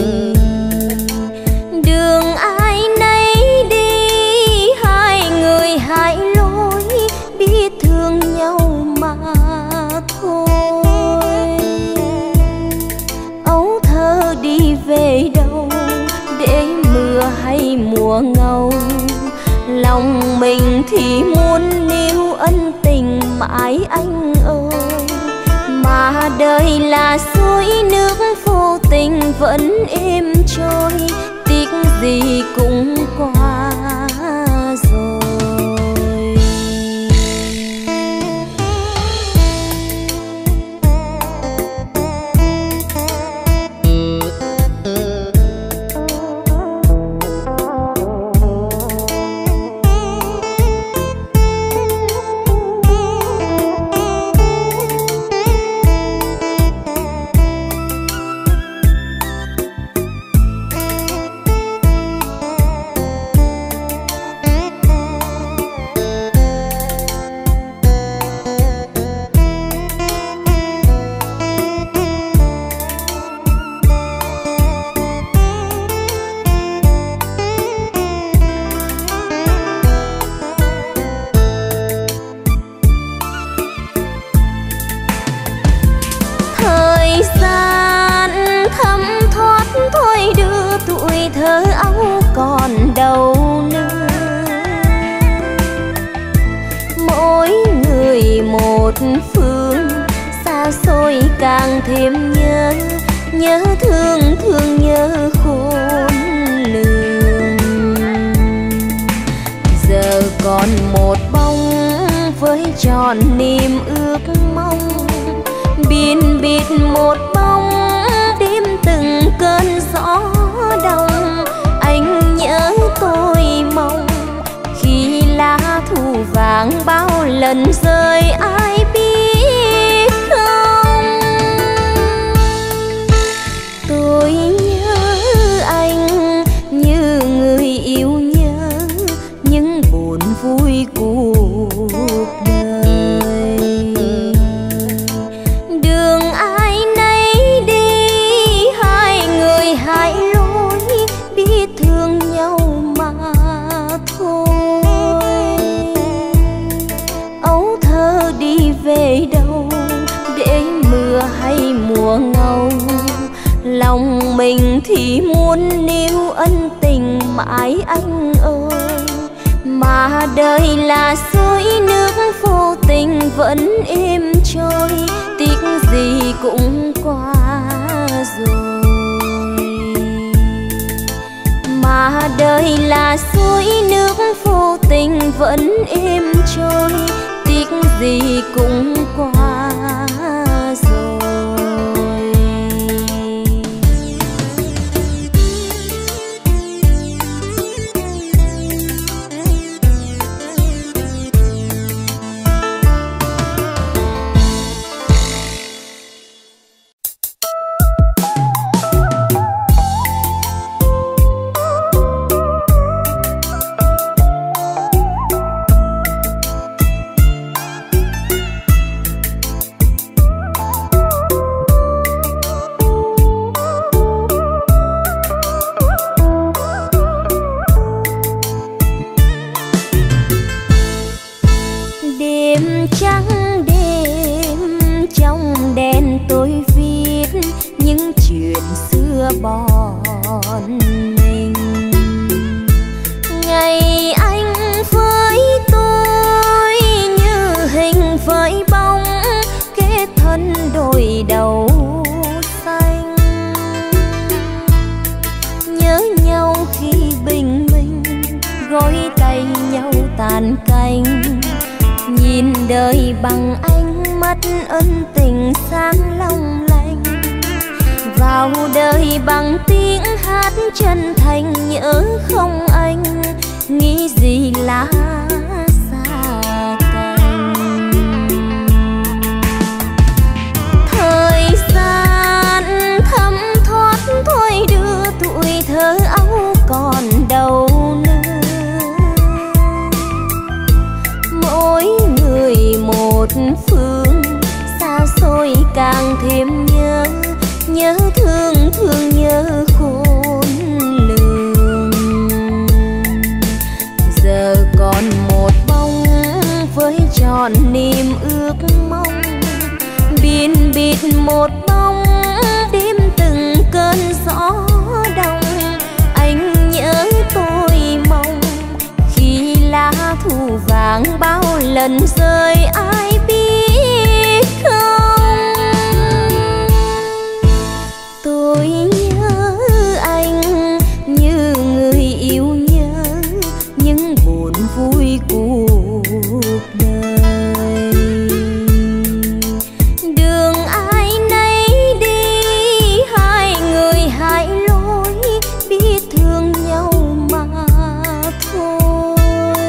Đường ai nấy đi, hai người hai lối, biết thương nhau mà thôi. Ấu thơ đi về đâu để mưa hay mùa ngâu, lòng mình thì muốn níu ân tình mãi anh ơi. Mà đời là suối nước vô tình vẫn êm trôi, tiếc gì cũng qua rồi. xôi càng thêm nhớ, nhớ thương thương nhớ khôn lường. Giờ còn một bóng với tròn niềm ước mong, biên biệt một bóng đêm từng cơn gió đông. Anh nhớ tôi mong khi lá thu vàng bao lần rơi ai biết không. Tôi nhớ anh như người yêu nhớ những buồn vui cuộc đời. Đường ai nấy đi, hai người hai lối, biết thương nhau mà thôi. Ấu thơ đi về đâu để mưa hay mùa ngâu, lòng mình thì muốn níu ân tình mãi anh ơi. Mà đời là suối nước vô tình vẫn êm trôi, tiếc gì cũng qua rồi. Mà đời là suối nước vô tình vẫn êm trôi, tiếc gì cũng qua rồi. Bọn mình ngày anh với tôi như hình với bóng, kết thân đôi đầu xanh. Nhớ nhau khi bình minh, gối tay nhau tàn canh. Nhìn đời bằng ánh mắt ân tình sáng long lanh, vào đời bằng tiếng hát chân thành. Nhớ không anh, nghĩ gì lá xa cành. Thời gian thấm thoát thôi đưa tuổi thơ ấu còn đâu nữa. Mỗi người một phương, xa xôi càng thêm nhớ, nhớ thương thương nhớ khôn lường. Giờ còn một bóng với tròn niềm ước mong, biên biệt một bóng đêm từng cơn gió đông. Anh nhớ tôi mong khi lá thu vàng bao lần rơi ai biết không. Tôi nhớ anh như người yêu nhớ những buồn vui cuộc đời. Đường ai nấy đi, hai người hai lối, biết thương nhau mà thôi.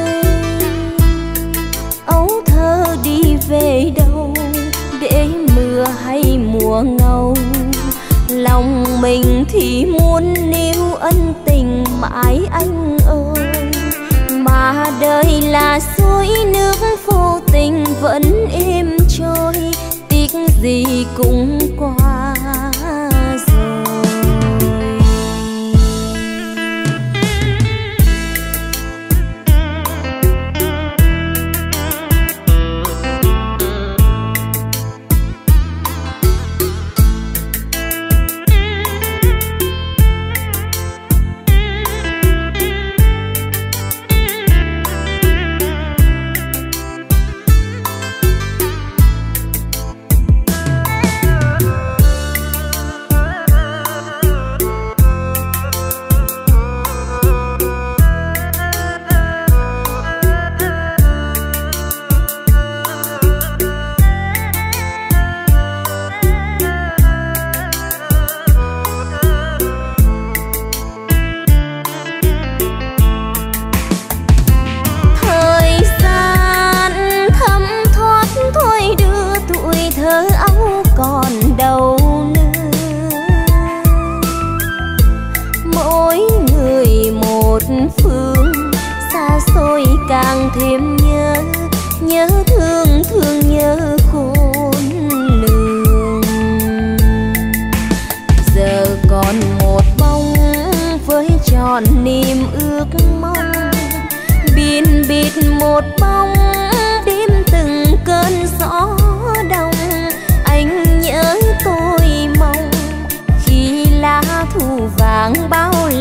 Ấu thơ đi về đâu để mưa hay mùa ngâu, lòng mình thì muốn níu ân tình mãi anh ơi. Mà đời là suối nước vô tình vẫn êm trôi, tiếc gì cũng qua rồi.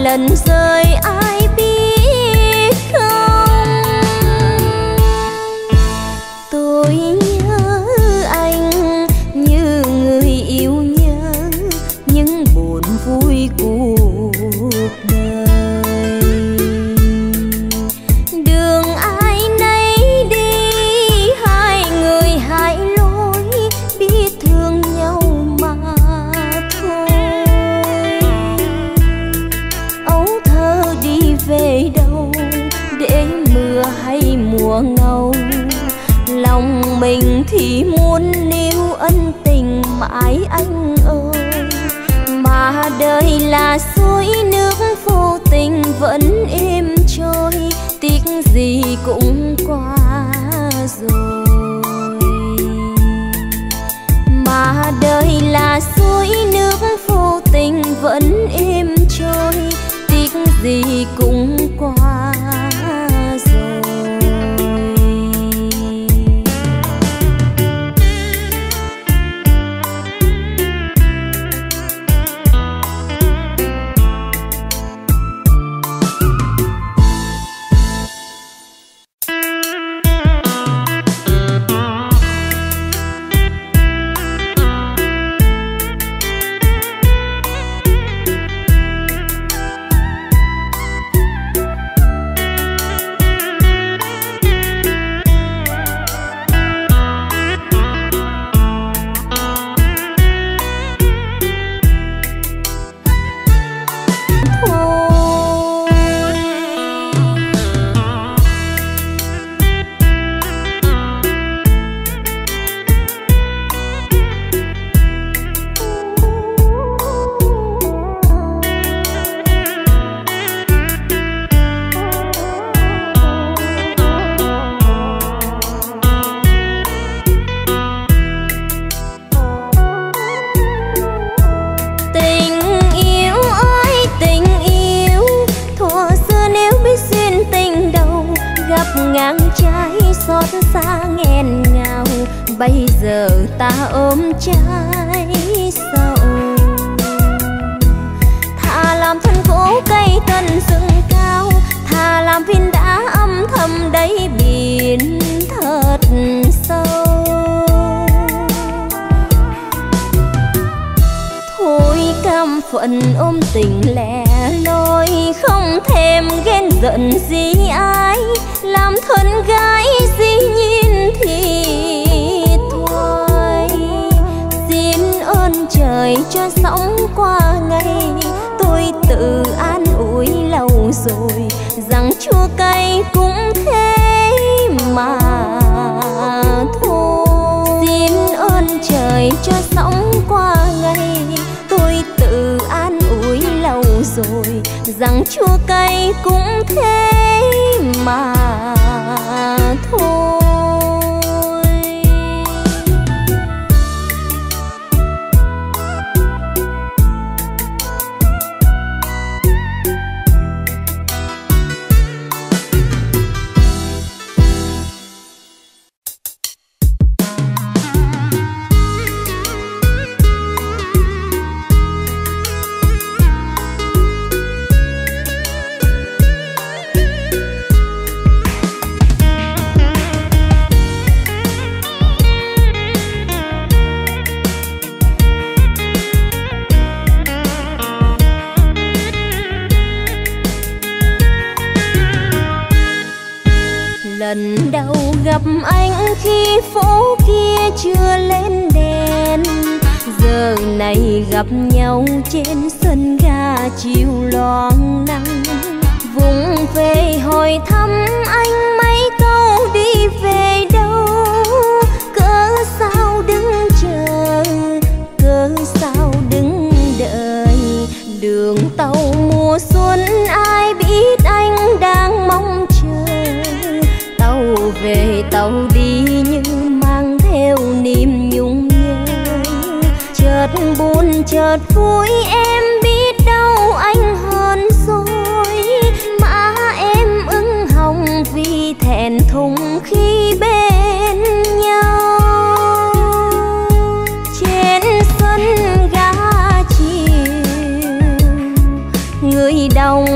lần rơi ai biết không. Tôi nhớ anh như người yêu nhớ những buồn vui cuộc đời. Đường ai nấy đi, hai người hai lối, biết thương nhau mà thôi. Ấu thơ đi về đâu để mưa hay mùa ngâu, lòng mình thì muốn níu ân tình mãi anh ơi. Mà đời là suối nước vô tình vẫn êm trôi, tiếc gì cũng qua rồi. Mà đời là suối nước vô tình vẫn êm trôi, tiếc gì cũng qua rồi. Ngang trái xót xa nghẹn ngào, bây giờ ta ôm trái sầu. Thà làm thân gỗ cây tần rừng cao, thà làm viên đá âm thầm đáy biển thật sâu. Thôi cam phận ôm tình lẻ loi, không thèm ghen giận gì ai, làm thân gái dĩ nhiên thì thôi. Xin ơn trời cho sống qua ngày, tôi tự an ủi lâu rồi rằng chua cay cũng thế mà thôi. Xin ơn trời cho sống qua ngày, tôi tự an ủi lâu rồi rằng chua cay cũng thế mà thôi. Lần đầu gặp anh khi phố kia chưa lên đèn, giờ này gặp nhau trên sân ga chiều loang nắng. Vùng về hỏi thăm anh mấy câu đi về đâu, cớ sao đứng chờ, cớ sao đứng đợi. Đường tàu mùa xuân ai biết anh đang mong chờ, tàu về tàu đi nhưng mang theo niềm nhung nhớ. Chợt buồn chợt vui em biết đâu anh hơn rồi, mà em ửng hồng vì thẹn thùng khi bên nhau. Trên sân ga chiều người đồng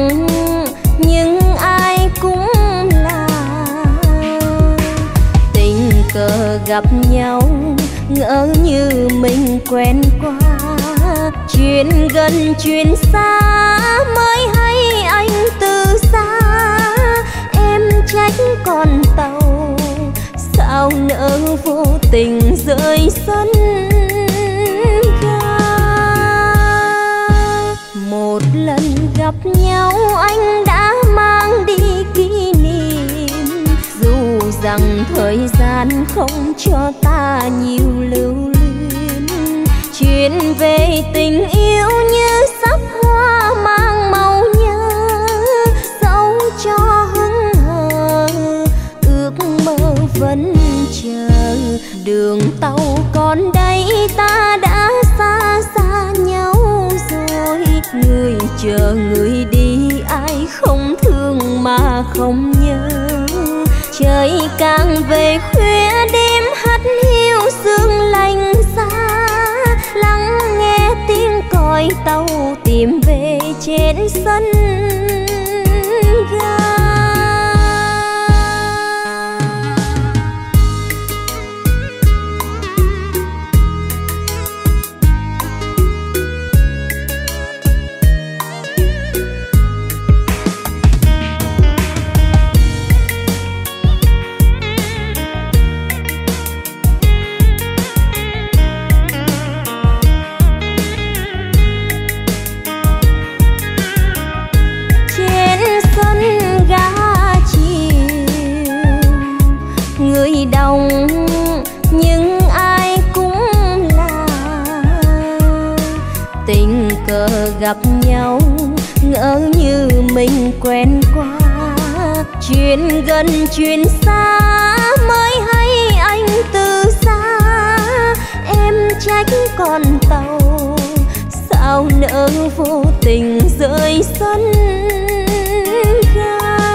ngỡ như mình quen qua. Chuyện gần chuyện xa mới hay anh từ xa. Em trách con tàu sao nỡ vô tình rơi sân ga. Một lần gặp nhau anh đã mang đi kỷ niệm, dù rằng thời gian không cho ta nhiều lưu luyến. Chuyện về tình yêu như sắc hoa mang màu nhớ, dẫu cho hững hờ ước mơ vẫn chờ. Đường tàu còn đây ta đã xa xa nhau rồi. Người chờ người đi ai không thương mà không nhớ. Trời càng về khuya đêm hắt hiu sương lạnh xa. Lắng nghe tiếng còi tàu tìm về trên sân ga. Đông nhưng ai cũng là tình cờ gặp nhau, ngỡ như mình quen qua. Chuyện gần chuyện xa mới hay anh từ xa. Em trách con tàu sao nỡ vô tình rơi sân ga.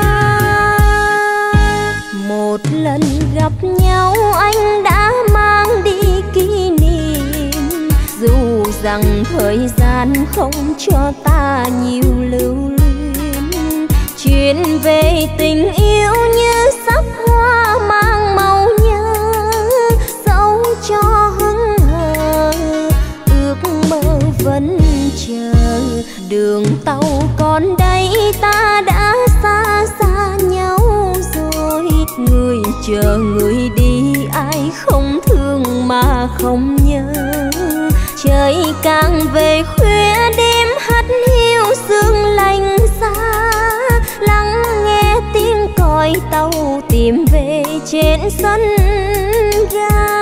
Một lần gặp nhau anh đã mang đi kỷ niệm, dù rằng thời gian không cho ta nhiều lưu luyến. Chuyện về tình yêu như sắc hoa mang màu nhớ, dẫu cho hững hờ ước mơ vẫn chờ. Đường tàu còn đây ta đã xa xa nhau rồi. Người chờ người đi ai không thương mà không nhớ. Trời càng về khuya đêm hắt hiu sương lạnh xa. Lắng nghe tiếng còi tàu tìm về trên sân ga.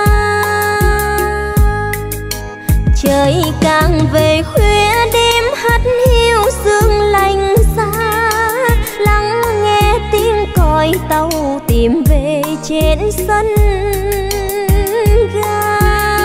Trời càng về khuya đêm hắt hiu sương lạnh xa. Lắng nghe tiếng còi tàu tìm về trên sân ga.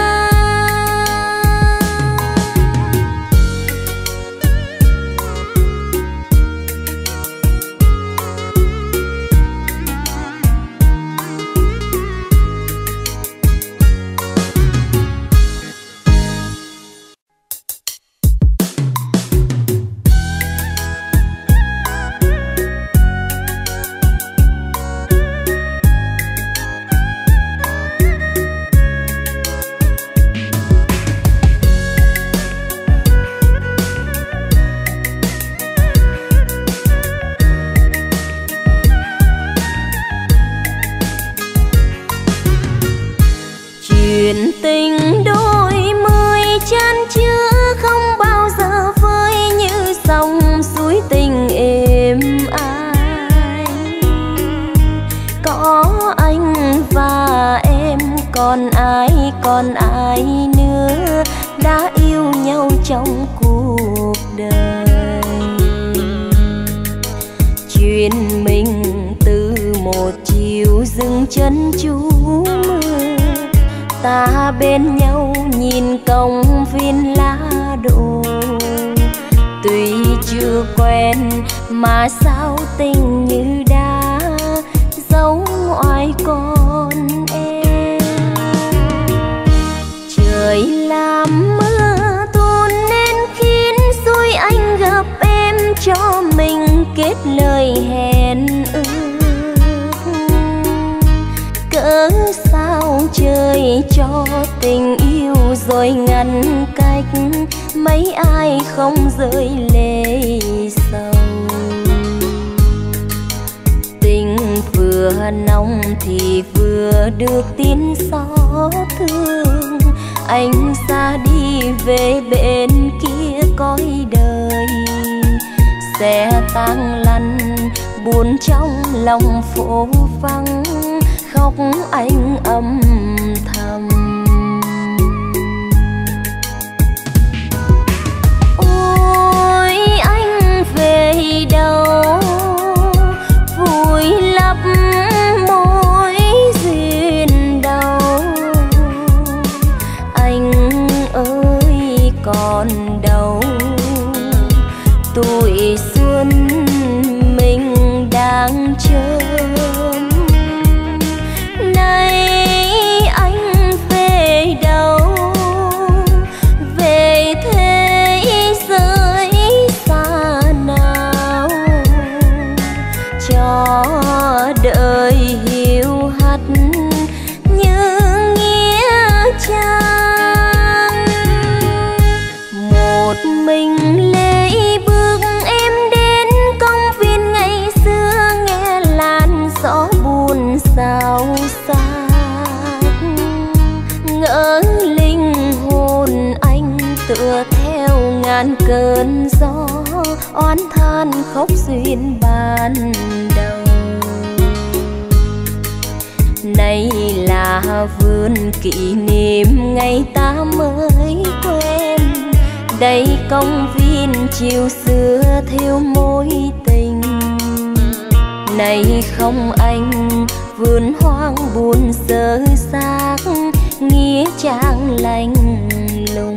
Chuyện tình đôi mươi chan chứa không bao giờ vơi như dòng suối tình êm ái. Có anh và em còn ai nữa đã yêu nhau trong cuộc đời. Chuyện mình từ một chiều dừng chân trú mưa, ta bên nhau nhìn công viên lá đổ. Tuy chưa quen mà sao tình như đã giấu ngoài con em. Trời làm mưa tuôn nên khiến xui anh gặp em, cho mình kết lời hẹn ước. Cớ sao trời cho tình yêu rồi ngăn cách, mấy ai không rơi lệ sầu. Tình vừa nồng thì vừa được tin xót thương, anh ra đi về bên kia cõi đời. Xe tang lăn buồn trong lòng phố vắng, khóc anh âm thầm. Ôi anh về đâu vùi lấp mối duyên đầu. Anh ơi còn đâu tuổi xuân mình đang chờ. Nay anh về đâu, về thế giới xa nào, cho đời hiu hắt như nghĩa trang. Một mình lê bước em đến công viên ngày xưa, nghe làn gió buồn xao xạc. Ngỡ linh hồn anh tựa theo ngàn cơn gió, oán than khóc duyên ban đầu. Này là vườn kỷ niệm ngày ta mới quen, đây công viên chiều xưa theo mối tình. Này không anh vườn hoang buồn sơ xác, nghĩa trang lạnh lùng.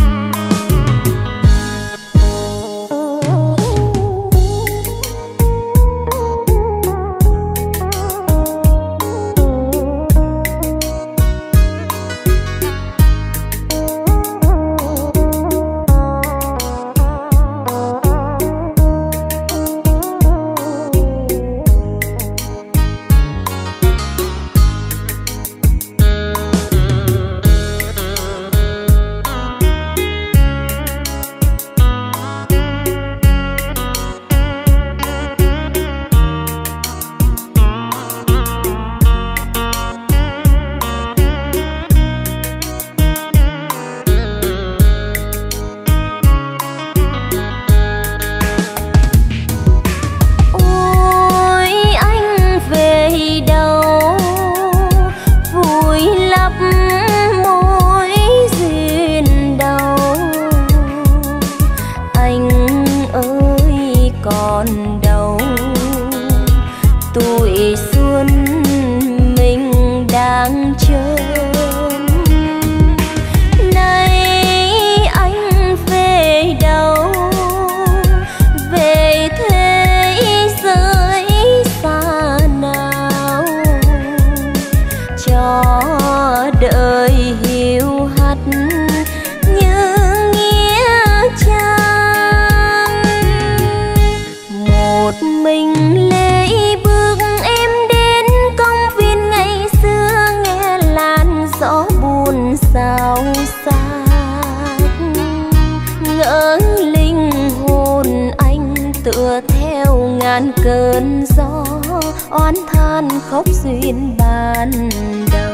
Cơn gió oán than khóc duyên ban đầu.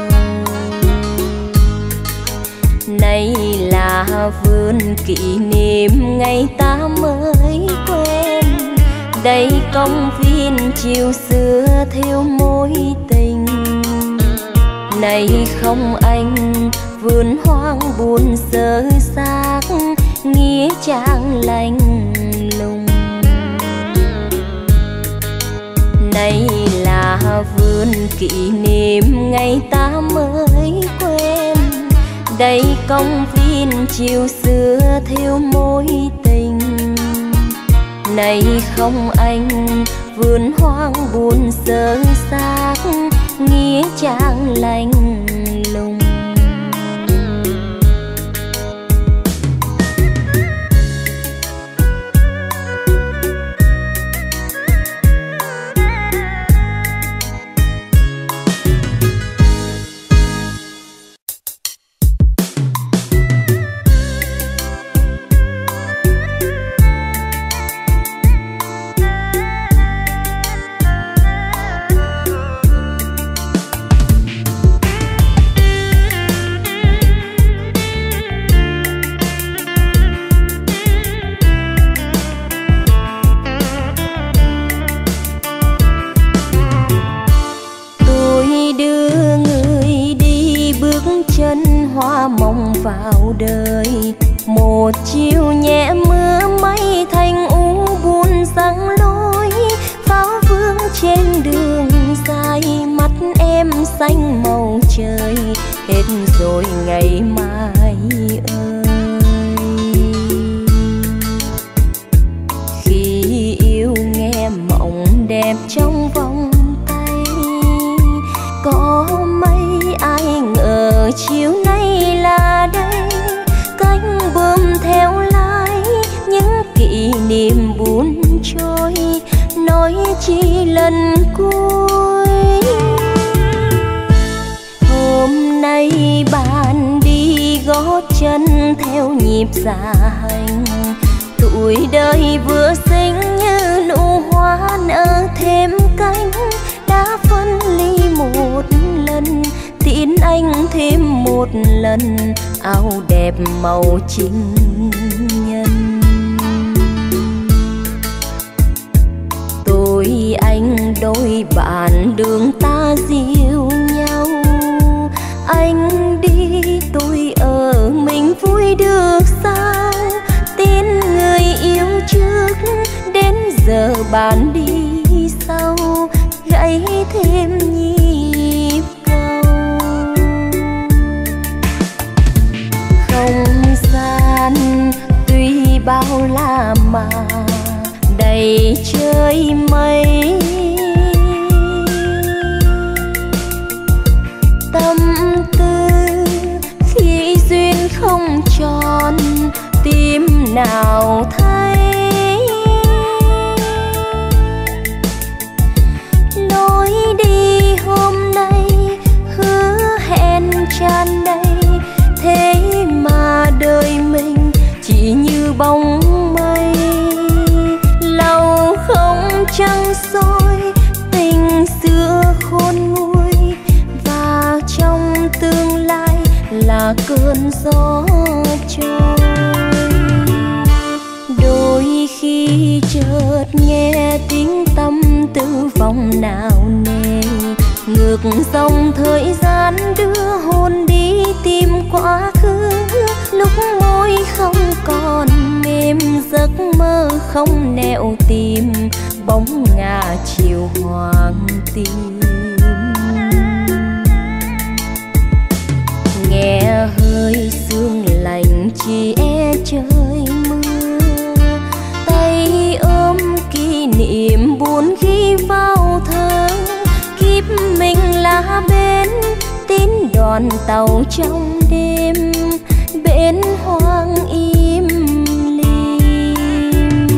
Này là vườn kỷ niệm ngày ta mới quen, đây công viên chiều xưa theo mối tình. Này không anh vườn hoang buồn sơ xác, nghĩa trang lạnh lùng. Này là vườn kỷ niệm ngày ta mới quen, đây công viên chiều xưa theo mối tình. Này không anh vườn hoang buồn sơ xác, nghĩa trang lạnh lùng. vào đời. Một chiều nhẹ mưa mây thành u buồn răng lối, pháo vương trên đường dài, mắt em xanh màu trời. Hết rồi ngày mai ơi, khi yêu nghe mộng đẹp trong vòng tay. Có mấy ai ngờ chiều nay là đây, cánh bướm theo lái những kỷ niệm buồn trôi, nói chi lần cuối. Hôm nay bạn đi gót chân theo nhịp dạ hành, tuổi đời vừa xinh như nụ hoa nở thêm cánh. Đã phân ly một lần, tiễn anh thêm một lần, áo đẹp màu trinh nhân. Tôi anh đôi bạn đường ta dìu nhau, anh đi tôi ở mình vui được sao? Tin người yêu trước đến giờ bạn đi sau, gãy thêm nhịp cầu. Không gian tuy bao la mà đầy trời mây, tâm tư khi duyên không tròn tim nào thấy. Lối đi hôm nay hứa hẹn tràn đầy, thế mà đời mình chỉ như bóng mây. Lâu không trăng soi tình xưa khôn nguôi, và trong tương lai là cơn gió trôi. Đôi khi chợt nghe tiếng tâm tư vòng nào nề, ngược dòng thời gian đưa hồn đi tìm quá khứ. Lúc môi không còn mềm, giấc mơ không nẻo tìm, bóng ngả chiều hoàng tim. Nghe hơi sương lạnh chỉ e trời mưa, tay ôm kỷ niệm buồn ghi vào thơ. Kiếp mình là bên tín đoàn tàu trong đêm, bên hoang im lim.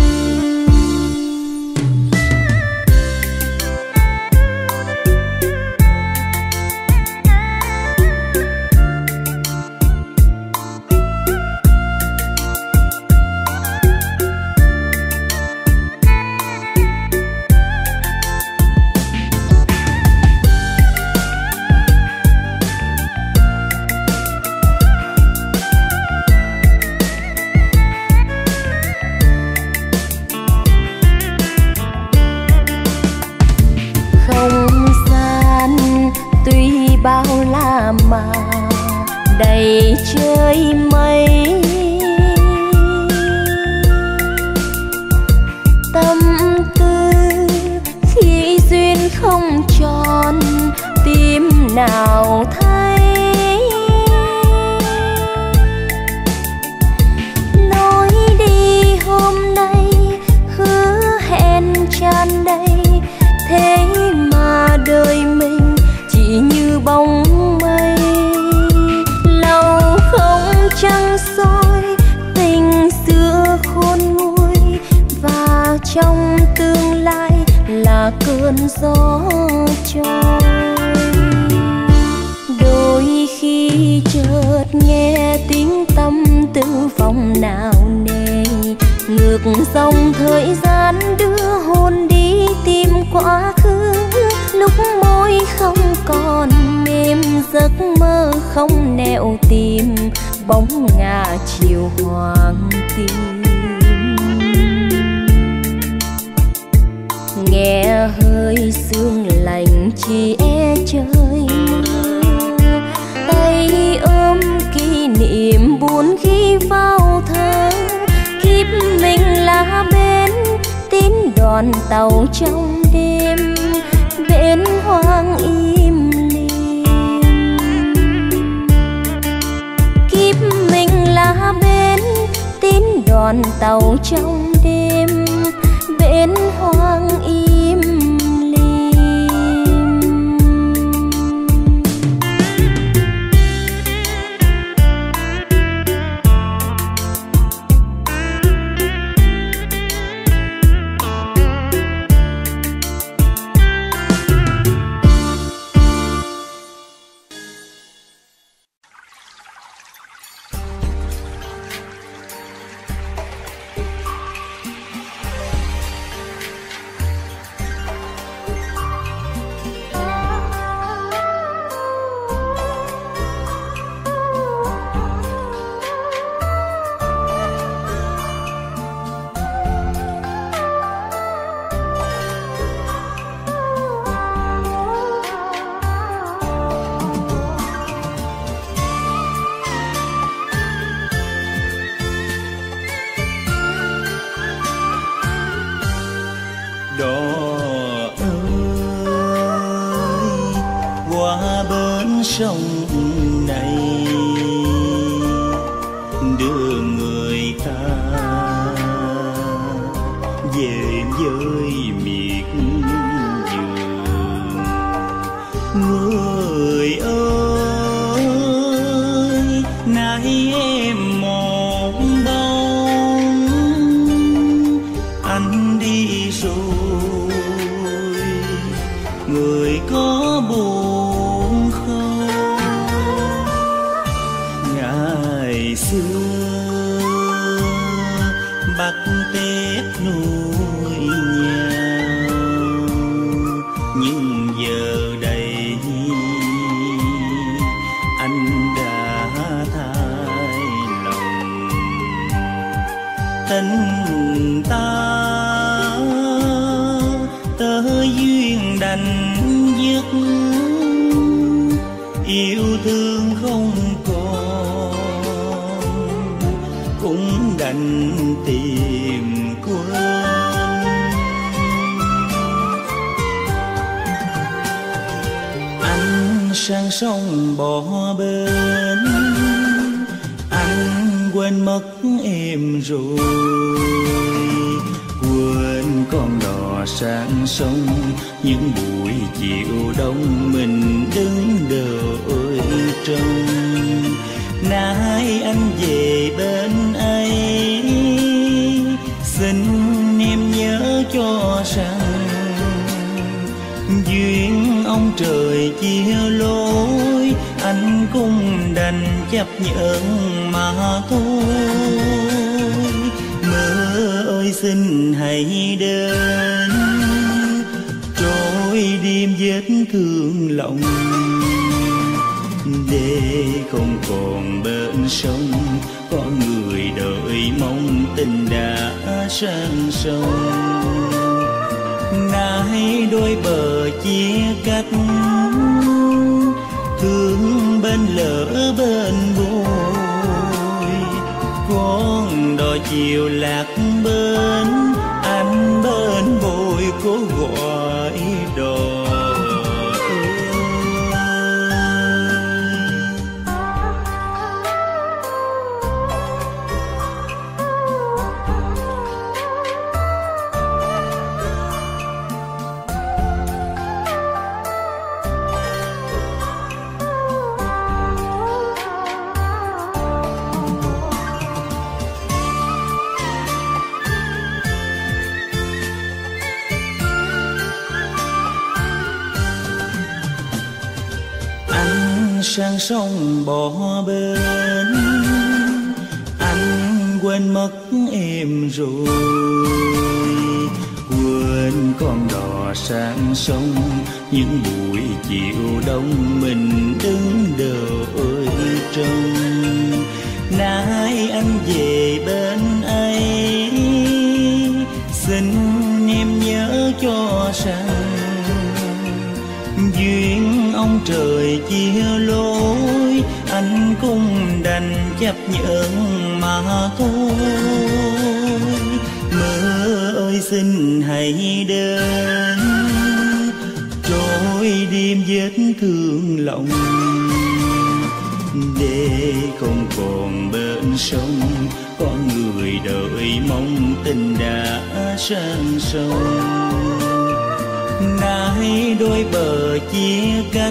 Bao la mà đầy trời mây, tâm tư khi duyên không tròn tim nào thấy. Lối đi hôm nay hứa hẹn tràn đầy, thế mà đời mình chỉ như bóng mây. Lâu không trăng soi tình xưa khôn nguôi, và trong tương lai là cơn gió trôi. Đôi khi chợt nghe tiếng tâm tư vòng nào nề, ngược dòng thời gian đưa hồn đi tìm quá khứ. Lúc môi không còn mềm, giấc mơ không nẻo tìm, bóng ngả chiều hoàng tim. Nghe hơi sương lạnh chỉ e trời mưa, tay ôm kỷ niệm tàu trong đêm, bến hoang im lìm. Kiếp mình là bến tín đoàn tàu trong đêm, bến hoang im lìm. Sông này đưa người ta về với miệt vườn. Người ơi, nay em một bóng, anh đi rồi, người có buồn không? Xưa bắt Tết nuôi nhau, nhưng giờ đây anh đã thay lòng. Tình ta tới duyên đành dứt, yêu thương không cũng đành tìm quên. Anh sang sông bỏ bến, anh quên mất em rồi, quên con đò sang sông những buổi chiều đông mình đứng đợi trông. Nay anh về bên ấy, xin em nhớ cho rằng duyên ông trời chia lối, anh cũng đành chấp nhận mà thôi. Mưa ơi xin hãy đến, trôi đêm vết thương lòng, để không còn bên sông có người đợi mong tình đã sang sông. Nay đôi bờ chia cách, thương bên lỡ bên bồi, con đò chiều lạc bên, anh bên bồi cố gọi đò. Sang sông bỏ bến, anh quên mất em rồi, quên con đò sang sông những buổi chiều đông mình đứng đợi trông. Nay anh về bên ấy, xin em nhớ cho rằng duyên ông trời chia lối, anh cũng đành chấp nhận mà thôi. Mưa ơi ơi xin hãy đến trôi đêm vết thương lòng, để không còn bên sông có người đợi mong tình đã sang sông. Nay đôi bờ chia cắt,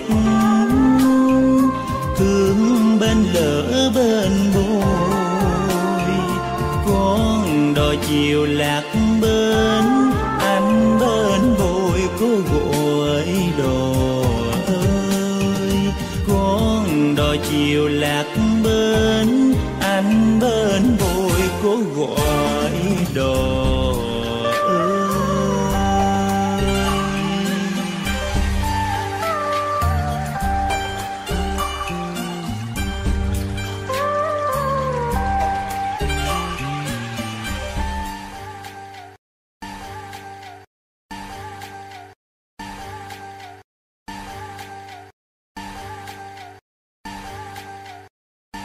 thương bên lỡ bên bồi, con đò chiều lạc bên, anh bên bồi có gọi đò ơi. Con đò chiều lạc bên, anh bên bồi có gọi đò.